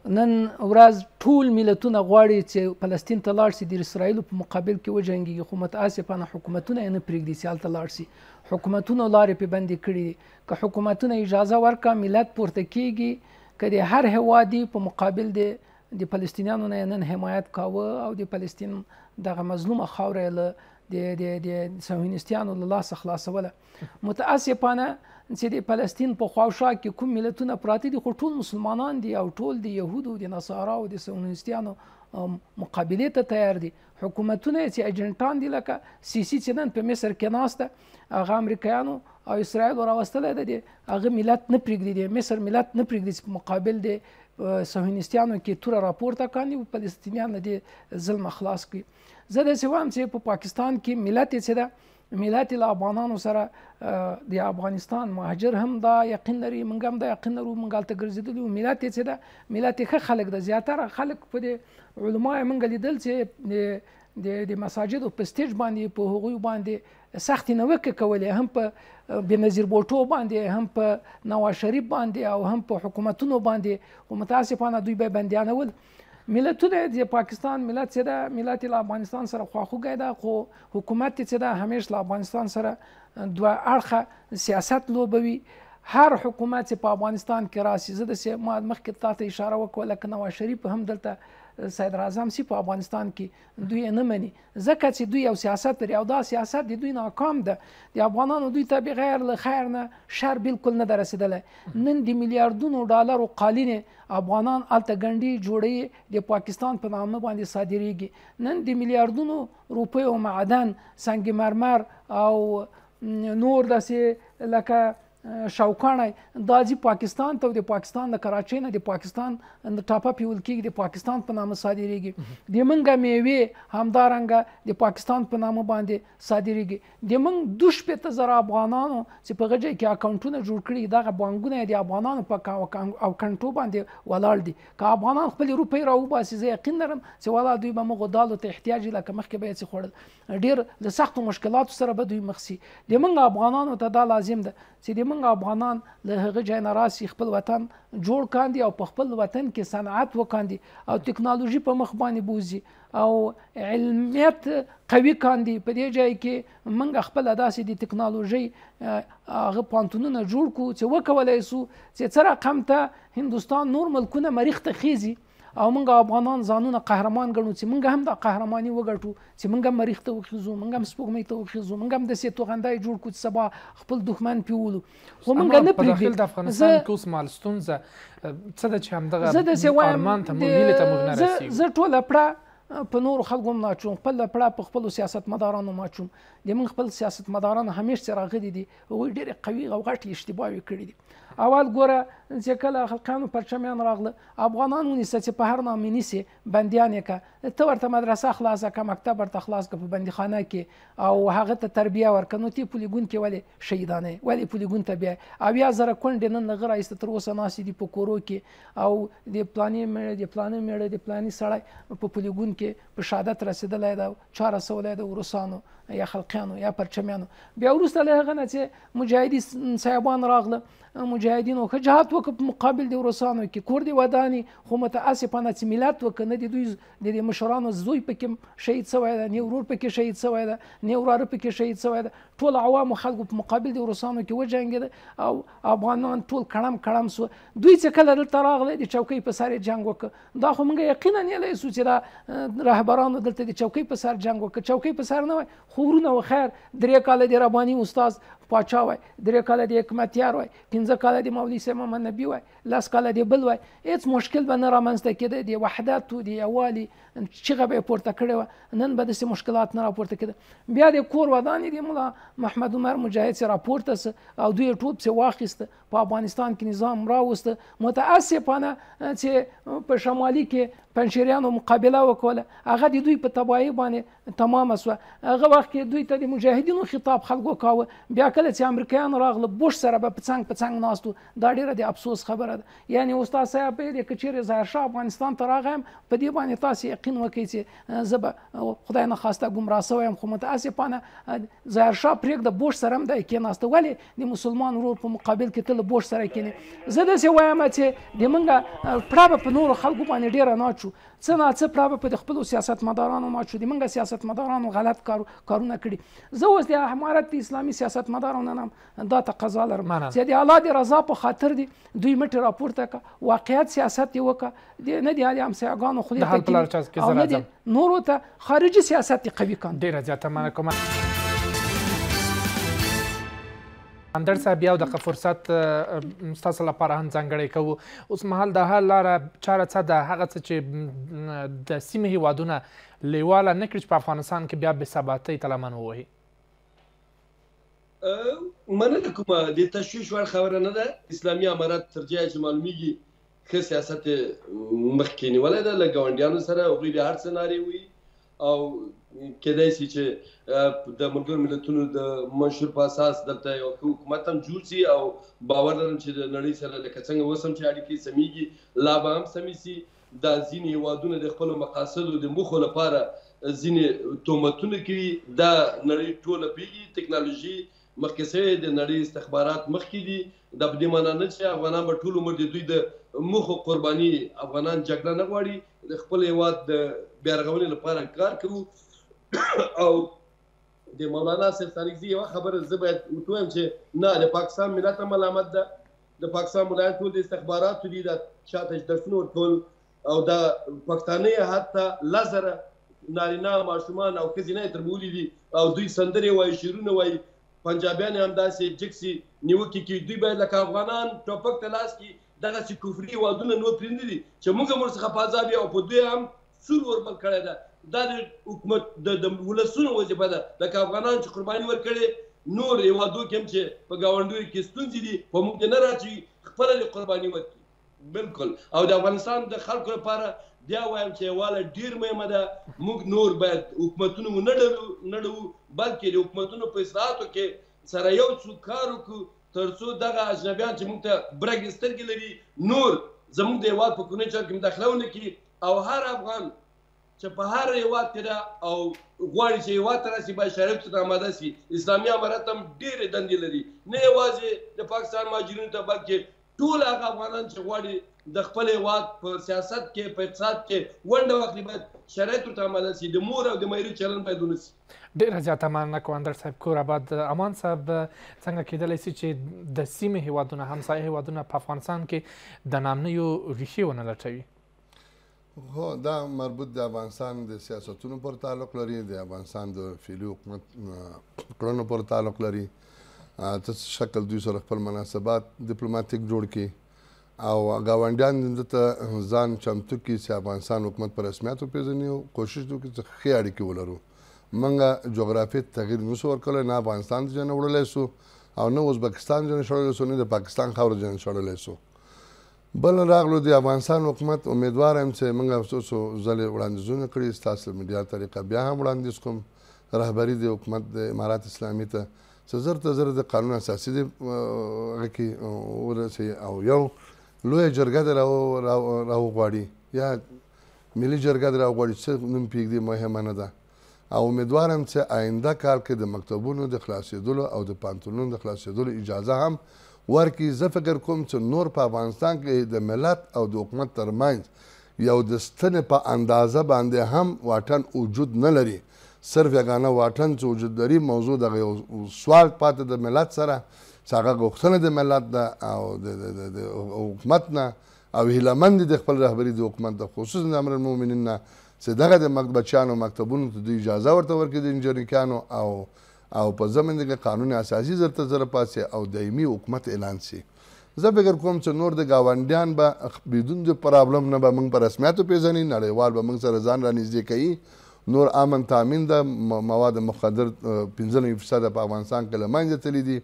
نن ورځ ټول ملتونه غواړي چې فلسطین ته لاړ شي د اسرائیلو په مقابل کې وجنګېږي، خو متاسفانه حکومتونه یې نه پرېږدي چې هلته لاړ شي. حکومتونو لارې پرې بندې کړي دي. که حکومتونه اجازه ورکړه ملت پورته کېږي، که د هر هېوادي په مقابل د فلسطینیانو نه نن حمایت کاوه او د فلسطین دغه مظلومه خاوره یې د صهیونیستیانو له لاسه خلاصوله. متاسفانه چې د فلسطین په خواوشا کې کوم ملتونه پراته دي، خو ټول مسلمانان دي او ټول د یهودو د نصارا او د صهیونیستیانو مقابلې ته تیار دي. حکومتونه چې ایجنټان دي لکه سیسی چې نن په مصر کې ناسته، هغه امریکایانو او اسرائیل راوستلی دی، هغه ملت نه پرېږدي، د مصر ملت نه پرېږدي چې په مقابل د صهیونیستیانو کې توره راپورته کاندي فلسطینیان له دې ظلمه خلاص کړي. زه داسې وایم چې په پاکستان کې ملت یې څه ده، ملت له افغانانو سره د افغانستان مهاجر هم دا یقین لري، موږ هم دا یقین لرو، موږ هلته ګرځېدلي وو. ملت یې څه ده، ملت یې ښه خلک ده. زیاتره خلک په دې علما یې موږ لیدل چې د مساجدو په سټیج باندې په هغوی باندې سختې نیوکې کولې، هم په بېنظیر بوټو باندې، هم په نواز شریف باندې او هم په حکومتونو باندې، خو متاسفانه دوی به بندیانول. ملتونه د پاکستان ملت څه ده، ملت له افغانستان سره خواخوږی ده، خو حکومت څه ده همیش له افغانستان سره دوه اړخه سیاست لوبوي. هر حکومت چې په افغانستان کې راشي، زه داسې ما مخکې تا ته اشاره وکړه لکه نواز شریف هم دلته صدر اعظم سي په افغانستان کې دوی نه مني، ځکه چې دوی یو سیاست لري او دا سیاست د دوی ناکام ده. د افغانانو دوی ته بغیر له خیر نه شر بالکل نه ده رسېدلی. نن د میلیاردونو ډالرو قالینې افغانان هلته ګنډي جوړوي، د پاکستان په نامه باندې صادریږي. نن د میلیاردونو روپیو معدن، سنگ مرمر او نور داسې لکه شوکاڼی دا ځي پاکستان ته، او د پاکستان د کراچۍ نه د پاکستان د ټاپه پیول کېږي، د پاکستان په نامه صادریږي. د موږ میوې همدارنګه د پاکستان په نامه باندې صادریږي. د موږ 2,000 افغانانو چې په غجه کې اکاونټونه جوړ کړي، دغه بانکونه د افغانانو په اکاونټو باندې ولاړ دي. که افغانان خپل روپۍ راوباسي، زه یقین لرم چې والا دوی به موږ دالو ته احتیاج لکه مخکې به یې څه خوړل، ډېر له سختو مشکلاتو سره به دوی مخ شي. د موږ افغانانو ته دا لازم ده چې د موږ افغانان له هغه ځای نه راسي، خپل وطن جوړ کاندي او په خپل وطن کې صنعت وکاندي او ټکنالوژي په مخ باندې بوزي او علمیت قوي کاندي. په دې ځای کې موږ خپل داسې د ټکنالوژي هغه پانتونونه جوړ کړو چې وکولی سو چې څه رقم ته هندوستان نور ملکونه مریخ ته خیزي او موږ افغانان ځانونه قهرمان ګڼو چې موږ هم د قهرماني وګټو، چې موږ هم مریخ ته وخیزو، موږ هم سپوږمۍ ته وخیزو، موږ هم داسې توغندی جوړ کړو چې سبا خپل دښمن پیولو. خو موږ نه پرېږدي. د افغانستان کې اوس مال ستونزه څه ده چې همدغه ارمان ته موږ هیلې ته موږ نه رسېږو؟ زه ټوله پړه په نورو خلکو هم ناچوم، خپل پړه په خپلو سیاستمدارانو ماچوم. د موږ خپل سیاستمداران همیش چې راغلي دي، هغوی ډېرې قوي او غټې اشتباهې کړي دي. اول ګوره چې کله خلقانو پرچمیان راغله، افغانان ونیسه چې په هر نامې نیسې بندیان یې که، ته ورته مدرسه خلاصه که، مکتب ورته خلاص که په بندیخانه کې، او هغه ته تربیه ورکړه. نو تی پولیګون کې ولې شهیدانې، ولې پولیګون ته بیایې؟ 80,000 کونډې نن هغه رایسته تر اوسه ناستې دي په کورو کې، او د پلانې مېړه د پلانې مېړه د پلانې سړی په پولیګون کې په شهادت رسېدلی ده، چا رسولی ده روسانو یا خلقیانو یا پرچمیانو. بیا وروسته له هغه نه چې مجاهدي صاحبان راغله، مجاهدینو ښه جهاد وکړه په مقابل د روسانو کې، کور دې ودانې، خو متاسفانه چې ملت وکړه، نه د دوی د مشرانو زوی پکې شهید شوی ده، نه ورور پکې شهید شوی ده، نه وراره پکې شهید شوی ده. ټول عوامو خلکو په مقابل د روسانو کې وجنګېده او افغانان ټول کړم کړم سو. دوی چې کله دلته راغله د چوکۍ په سر یې جنګ وکړه. دا خو موږ یقینا نیلی سو چې دا رهبرانو دلته د چوکۍ په سر جنګ وکړه. چوکۍ په سر نه وای، خو ورونه و خیر، 3 کاله د رباني استاد پاچا وای، 3 کاله د حکمتیار وای، 15 کاله د مولوي صاحب محمد نبي وای، 10 کاله د بل وای. هېڅ مشکل به نه رامنځته کېده، د وحدت و د یووالي چیغه به یې پورته کړې وه، نن به داسې مشکلات نه راپورته کېده. بیا د کور ودانې د ملا محمد عمر مجاهد چې راپورته سه او دوی یې ټوپ پسې واخیسته، په افغانستان کې نظام راوسته. متاسفانه چې په شمالي کې پنجشیریانو مقابله وکوله هغه د دوی په تباهي باندې تمامه شوه. هغه وخت کې دوی ته د مجاهدینو خطاب خلکو کاوه. بیا کله چې امریکایان راغله بوش سره به په څنګ ناست وو. دا ډېره د افسوس خبره ده. یعنې استاد صاحب که چیرې ظاهرشاه افغانستان ته راغیم په دې باندې تاسې یقین وکړئ چې زه به خدای نخواسته ګمراه شوی یم، خو متاسفانه ظاهرشاه پرېږده بوش سره هم دی کېناسته. ولې د مسلمان ورور په مقابل کې تل بوش سره کېني؟ زه داسې وایم چې د موږ پړه به په نورو خلکو باندې ډېره ناچ شو، څه ناڅه پړه به په د خپلو سیاستمدارانو مات شو. د موږ سیاستمدارانو غلط کارونه کړي. زه اوس د امارت اسلامي سیاستمدارانو نه دا تقاضا لرم چې د الله د رضا په خاطر دي دوی مټې راپورته کړه، واقعیت سیاست یې وکړه، نه د همسایګانو خولې ته کېني او نه د نورو ته خارجي سیاست یې قوي کړي. ډېره زیاته مننه کوم. اندر صاحب یو دغه فرصت ستاسو لپاره هم ځانګړی کوو. اوس مهال د حل لاره چاره څه ده؟ هغه څه چې د سیمې هیوادونه لیواله نه کړي چې په افغانستان کې بیا بې ثباتۍ ته لمن ووهي. مننه کومه، د تشویش وړ خبره نه ده. اسلامي امارت تر ځایه چې معلومیږي ښه سیاست مخکې نیولی ده له ګاونډیانو سره. هغوی د هر څه نارې وي او کېدای شي چې د ملګرو ملتونو د منشور په اساس دلته یو حکومت هم جوړ شي او باور لرم چې د نړۍ سره لکه څنګه اوس هم چې اړیکې سمیږي لا به هم سمې شي. دا ځینې هیوادونه د خپلو مقاصدو د موخو لپاره ځینې تهمتونه کوي. دا نړۍ ټوله پوهېږي، ټکنالوژي مخکې شوې، د نړۍ استخبارات مخکې دي. دا په دې معنا نه چې افغانان به ټول عمر د دوی د موخو قرباني افغانان جګړه نه غواړي، د خپل هیواد د بیارغونې لپاره کار کوو. او د مولانا صاحب تاریخي یوه خبره زه باید ووایم چې نه، د پاکستان ملت هم ملامت ده. د پاکستان ملایان ټول د استخباراتو دي، دا شاته درسونه ورکول او دا پښتانه حتی 1000 نارینه ماشومان او ښځینه یې تربولي دي او دوی سندرې وایي، شعرونه وایي. پنجابیان هم داسې جکسي نیوکې کوي. دوی باید لکه افغانان ټوپک ته لاس کړي. دغسې کفري هېوادونه نور پرېنده دي چې موږ هم ورڅخه په عذاب یو او په دوی هم سور وربل کړی ده. دا د حکومت د ولسونو وظیفه ده. لکه افغانان چې قرباني ورکړې، نور هېوادو کې هم چې په ګاونډیو کې ستونزې دي، په موږ کې نه راچوي، خپله دې قرباني ورکړي. بالکل. او د افغانستان د خلکو لپاره بیا وایم چې یووالی ډېر مهمه ده. موږ نور باید حکومتونه مو نه ډوو، بلکې د حکومتونو په اصلاحاتو کې سره یو څو کار وکړو تر څو دغه اجنبیان چې موږ ته برګې سترګې لري نور زموږ د هېواد په کورنۍ چارو کې مداخله ونه کړي. او هر افغان چې په هر هېواد کې ده او غواړي چې هېواد ته راشي باید شرایطو ته اماده شي. اسلامي امارت هم ډېرې دندې لري، نه یوازې د پاکستان مهاجرینو ته بلکې ټول هغه افغانان چې غواړي د خپل هېواد په سیاست کې په اقتصاد کې ونډه واخلي باید شرایطو ته اماده شي. د مور او د میرې چلند باید ونشي. ډېره زیاته مننه کوم اندر صاحب. کور آباد. امان صاحب څنګه کېدلی شي چې د سیمې هېوادونه همسایه هېوادونه په افغانستان کې د نامنیو ریښې ونه لټوي؟ هو دا مربوط د افغانستان د سیاستونو پر تعلق لري، د افغانستان د فعلي حکومت کړنو پر تعلق لري. څه شکل دوی سره خپل مناسبات ډیپلوماتیک جوړ کړي او ګاونډیان دته ځان چمتو کړي چې افغانستان حکومت په رسمیت وپېژني او کوشش وکړي چې ښې اړیکې ولرو. موږ جغرافیې تغییر نشو ورکولی، نه افغانستان ځنه وړلی سو او نه ازبکستان ځنه شړلی سو، نه د پاکستان خاوره ځنه شړلی سو. بل راغلو د افغانستان حکومت امیدوار یم چې موږ څو ځلې وړاندیزونه کړي، ستاسو میډیا طریقه بیا هم وړاندیز کوم رهبري د حکومت د امارات اسلامي ته چې زر ته زر د قانون اساسي دی هغه کې ورسوي او یو لویه جرګه دې راوغواړي یا ملي جرګه دې راوغواړي څه نوم پرېږدي مهمه نه ده. او امیدوار یم چې آینده کال کې د مکتبونو د خلاصېدلو او د پانتونونو د خلاصېدلو اجازه هم ورکړي. زه فکر کوم چې نور په افغانستان کې د ملت او د حکومت ترمنځ یو د ستنې په اندازه باندې هم واټن وجود نه لري. صرف یګانه واټن چې وجود لري موضوع دغه یو سوال پاتې د ملت سره چې هغه غوښتنه د ملت ده او د حکومت نه او هیله مند د خپل رهبري د حکومت د خصوصا د امرالمؤمنین نه چې دغه د بچیانو مکتبونو ته دوی اجازه ورته ورکړي د انجینرانو او په ضمن د قانون اساسي زر ته زر پاسې او دایمي حکومت اعلان شي. زه فکر کوم چې نور د ګاونډیان به بدون د پرابلم نه به موږ په رسمیت وپېژني، نړیوال به موږ سره ځان رانږدې کوي. نور امن تامین ده، مواد مخدر 95% په افغانستان کې له منځه تللي دي.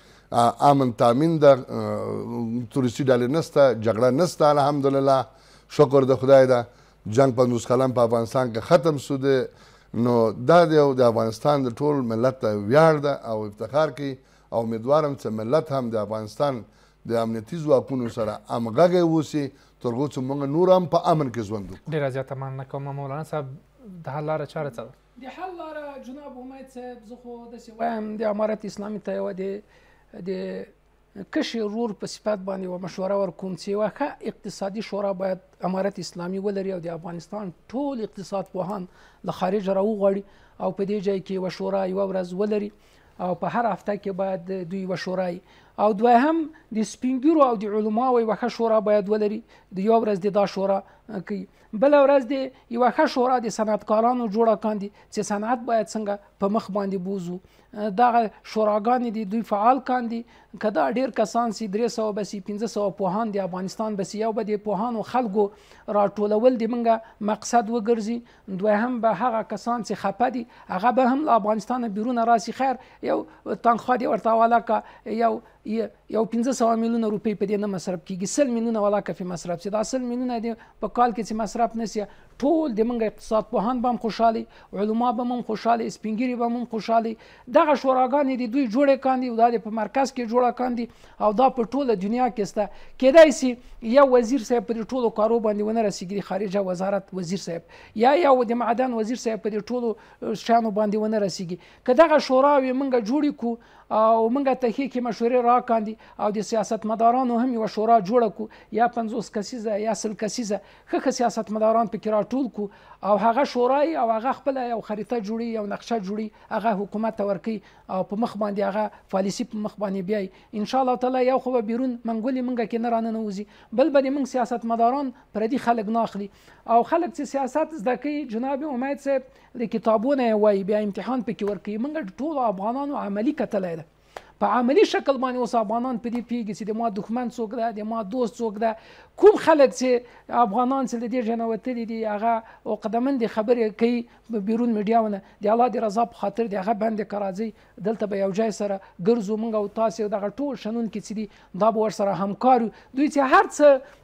امن تامین ده، تورستي ډلې نشته، جګړه نشته، الحمدلله شکر د خدای ده. جنگ 50 کلن په افغانستان کې ختم شو دی نو دا د افغانستان د ټول ملت ته ویاړ ده او افتخار کوي او امیدوارم چې ملت هم د افغانستان د امنیتي ځواکونو سره همغږی اوسي تر څو چې موږ نور هم په امن کې ژوند وکړو. ډېره زیاته مننه کوم مولانا صاحب. د حل لاره چاره څه ده؟ د حل لاره جناب امید صاحب زه خو داسې وایم د امارت اسلامي ته یوه د کشر ورور په صفت باندې یوه مشوره ورکوم چې یوه ښه اقتصادي شورا باید امارت اسلامي ولري او د افغانستان ټول اقتصاد پوهان له خارجه راوغواړي او په دې ځای کې یوه شورا یوه ورځ ولري او په هر هفته کې باید دوی یوه شورا او دویم د سپین ږیرو او د علماو یوه ښه شورا باید ولري د یوه ورځ د دا شورا کوي. بله ورځ د یوه ښه شورا د صنعتکارانو جوړه کاندي چې صنعت باید څنګه په مخ باندې بوزو. دغه شوراګانې دي دوی فعال کاندي که دا ډېر کسان سي 300 به سي 500 پوهان د افغانستان به سي یو به د پوهانو خلکو راټولول د موږ مقصد وګرځي. دویم به هغه کسان چې خفه دي هغه به هم له افغانستانه بیرونه راسي خیر یو تنخوا دې ورته حواله که یو 500 میلیونه روپۍ په دې نه مصرف کېږي 100 میلیونه والا کفي مصرف سي دا 100 میلیونه دې په کال کې چې مصرف نه سي ټول د موږ اقتصاد پوهان به هم خوشحالي علما به هم خوشحالي سپین ږیري به هم خوشحالي. دغه شوراګانې دي دوی جوړې کاندي او دا د په مرکز کې جوړه کاندي او دا په ټوله دنیا کې شته. کیدای سي یو وزیر صاحب په دې ټولو کارو باندې ونه رسېږي خارجه وزارت وزیر صاحب یا یو د معدن وزیر صاحب په دې ټولو شیانو باندې ونه رسېږي. که دغه شوراوې موږ جوړې کړو او موږ ته ښې مشورې راکاندي او د سیاستمدارانو هم یوه شورا جوړه کړو یا 50 کسیزه یا 100 کسیزه ښه سیاستمداران پکې راټول کړو او هغه شورای او هغه خپله یو خریطه جوړي یو نقشه جوړي هغه حکومت ته ورکوي او په مخ باندې هغه پالیسي په مخ باندې بیایي انشاءالله تعالی. یو خو به بیرون منګولې موږ کې نه راننوځي بل به د موږ سیاستمداران پردي خلک نه اخلي او خلک چې سیاست زده کوي جناب امید صاحب د کتابونه یې وایي بیا امتحان پکې ورکوي. موږ ټولو افغانانو عملي کتلی ده په عملي شکل باندې اوس افغانان په دې پوهېږي چې د ما دښمن څوک ده د ما دوست څوک ده. کوم خلک چې افغانان چې له دې ځای نه وتلي دي هغه عقدهمندې خبرې کوي بیرون میډیاونه د الله د رضا په خاطر د هغه بندې که راځئ دلته به یو ځای سره ګرځو موږ او تاسې دغه ټول شنونکي چې دي دا به ورسره همکار یو. دوی چې هر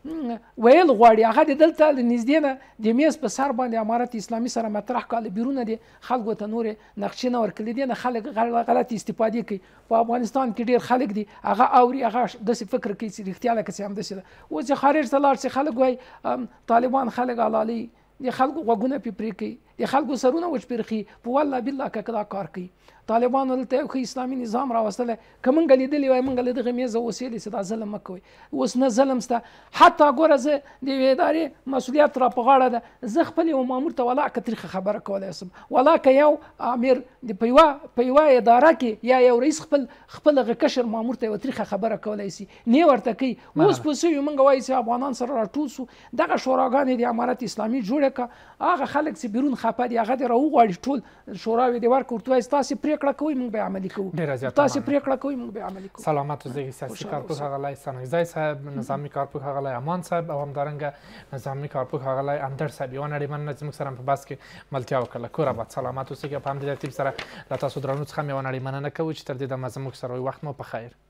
څه ویل غواړي هغه د دلته له نږدې نه د میز په سر باندې امارت اسلامي سره مطرح کړه له بیرونه د خلکو ته نورې نقشې نه ورکړي دي نه خلک غلطې استفادې کوي. په افغانستان کې ډېر خلک دي هغه اوري هغه داسې فکر کوي چې رښتیا لکه چې همداسې ده. اوس چې خارج ته لاړ شي خلک وایي طالبان خلک حلالوي د خلکو غوږونه پرې پرې کوي د خلکو سرونه وچ پرې خي په والله بالله که دا کار کوي طالبانو دلته یو ښه اسلامي نظام راوستلی که موږ لیدلي وای موږ له دغه میزه اوسېدلي چې دا ظلم مه کوئ. اوس نه ظلم شته حتی ګوره زه د یوې ادارې مسؤلیت را په غاړه ده زه خپل یو مامور ته ولا که تریخه خبره کولی شم ولا که یو امیر په یوه اداره کې یا یو رئیس خپل هغه کشر مامور ته یوه تریخه خبره کولی شي نه ورته کوي. اوس په سوي موږ وایو چې افغانان سره راټول سو دغه شوراګانې د امارت اسلامي جوړې کړه هغه خلک چې بیرون خفه دي هغه دې راوغواړي ټول شوراوې دې ورکړو ورته وایي تاسې پرېکړه کوئ موږ به عملي کوو تاسې پرېکړه کوئ موږ به عملي کوو. سلامت اوسئ سیاسي کارپوه ښاغلی ثناءزی صاحب نظامي کارپوه ښاغلی امان صاحب او همدارنګه نظامي کارپوه ښاغلی اندر صاحب یوه نړۍ مننه چې موږ سره په بحث کې ملتیا وکړله. کور آباد سلامت اوسئ. په همدې ترتیب سره له تاسو درنو څخه هم یوه نړۍ مننه کوو چې تر دې دمه زموږ سره وخت مو په خیر.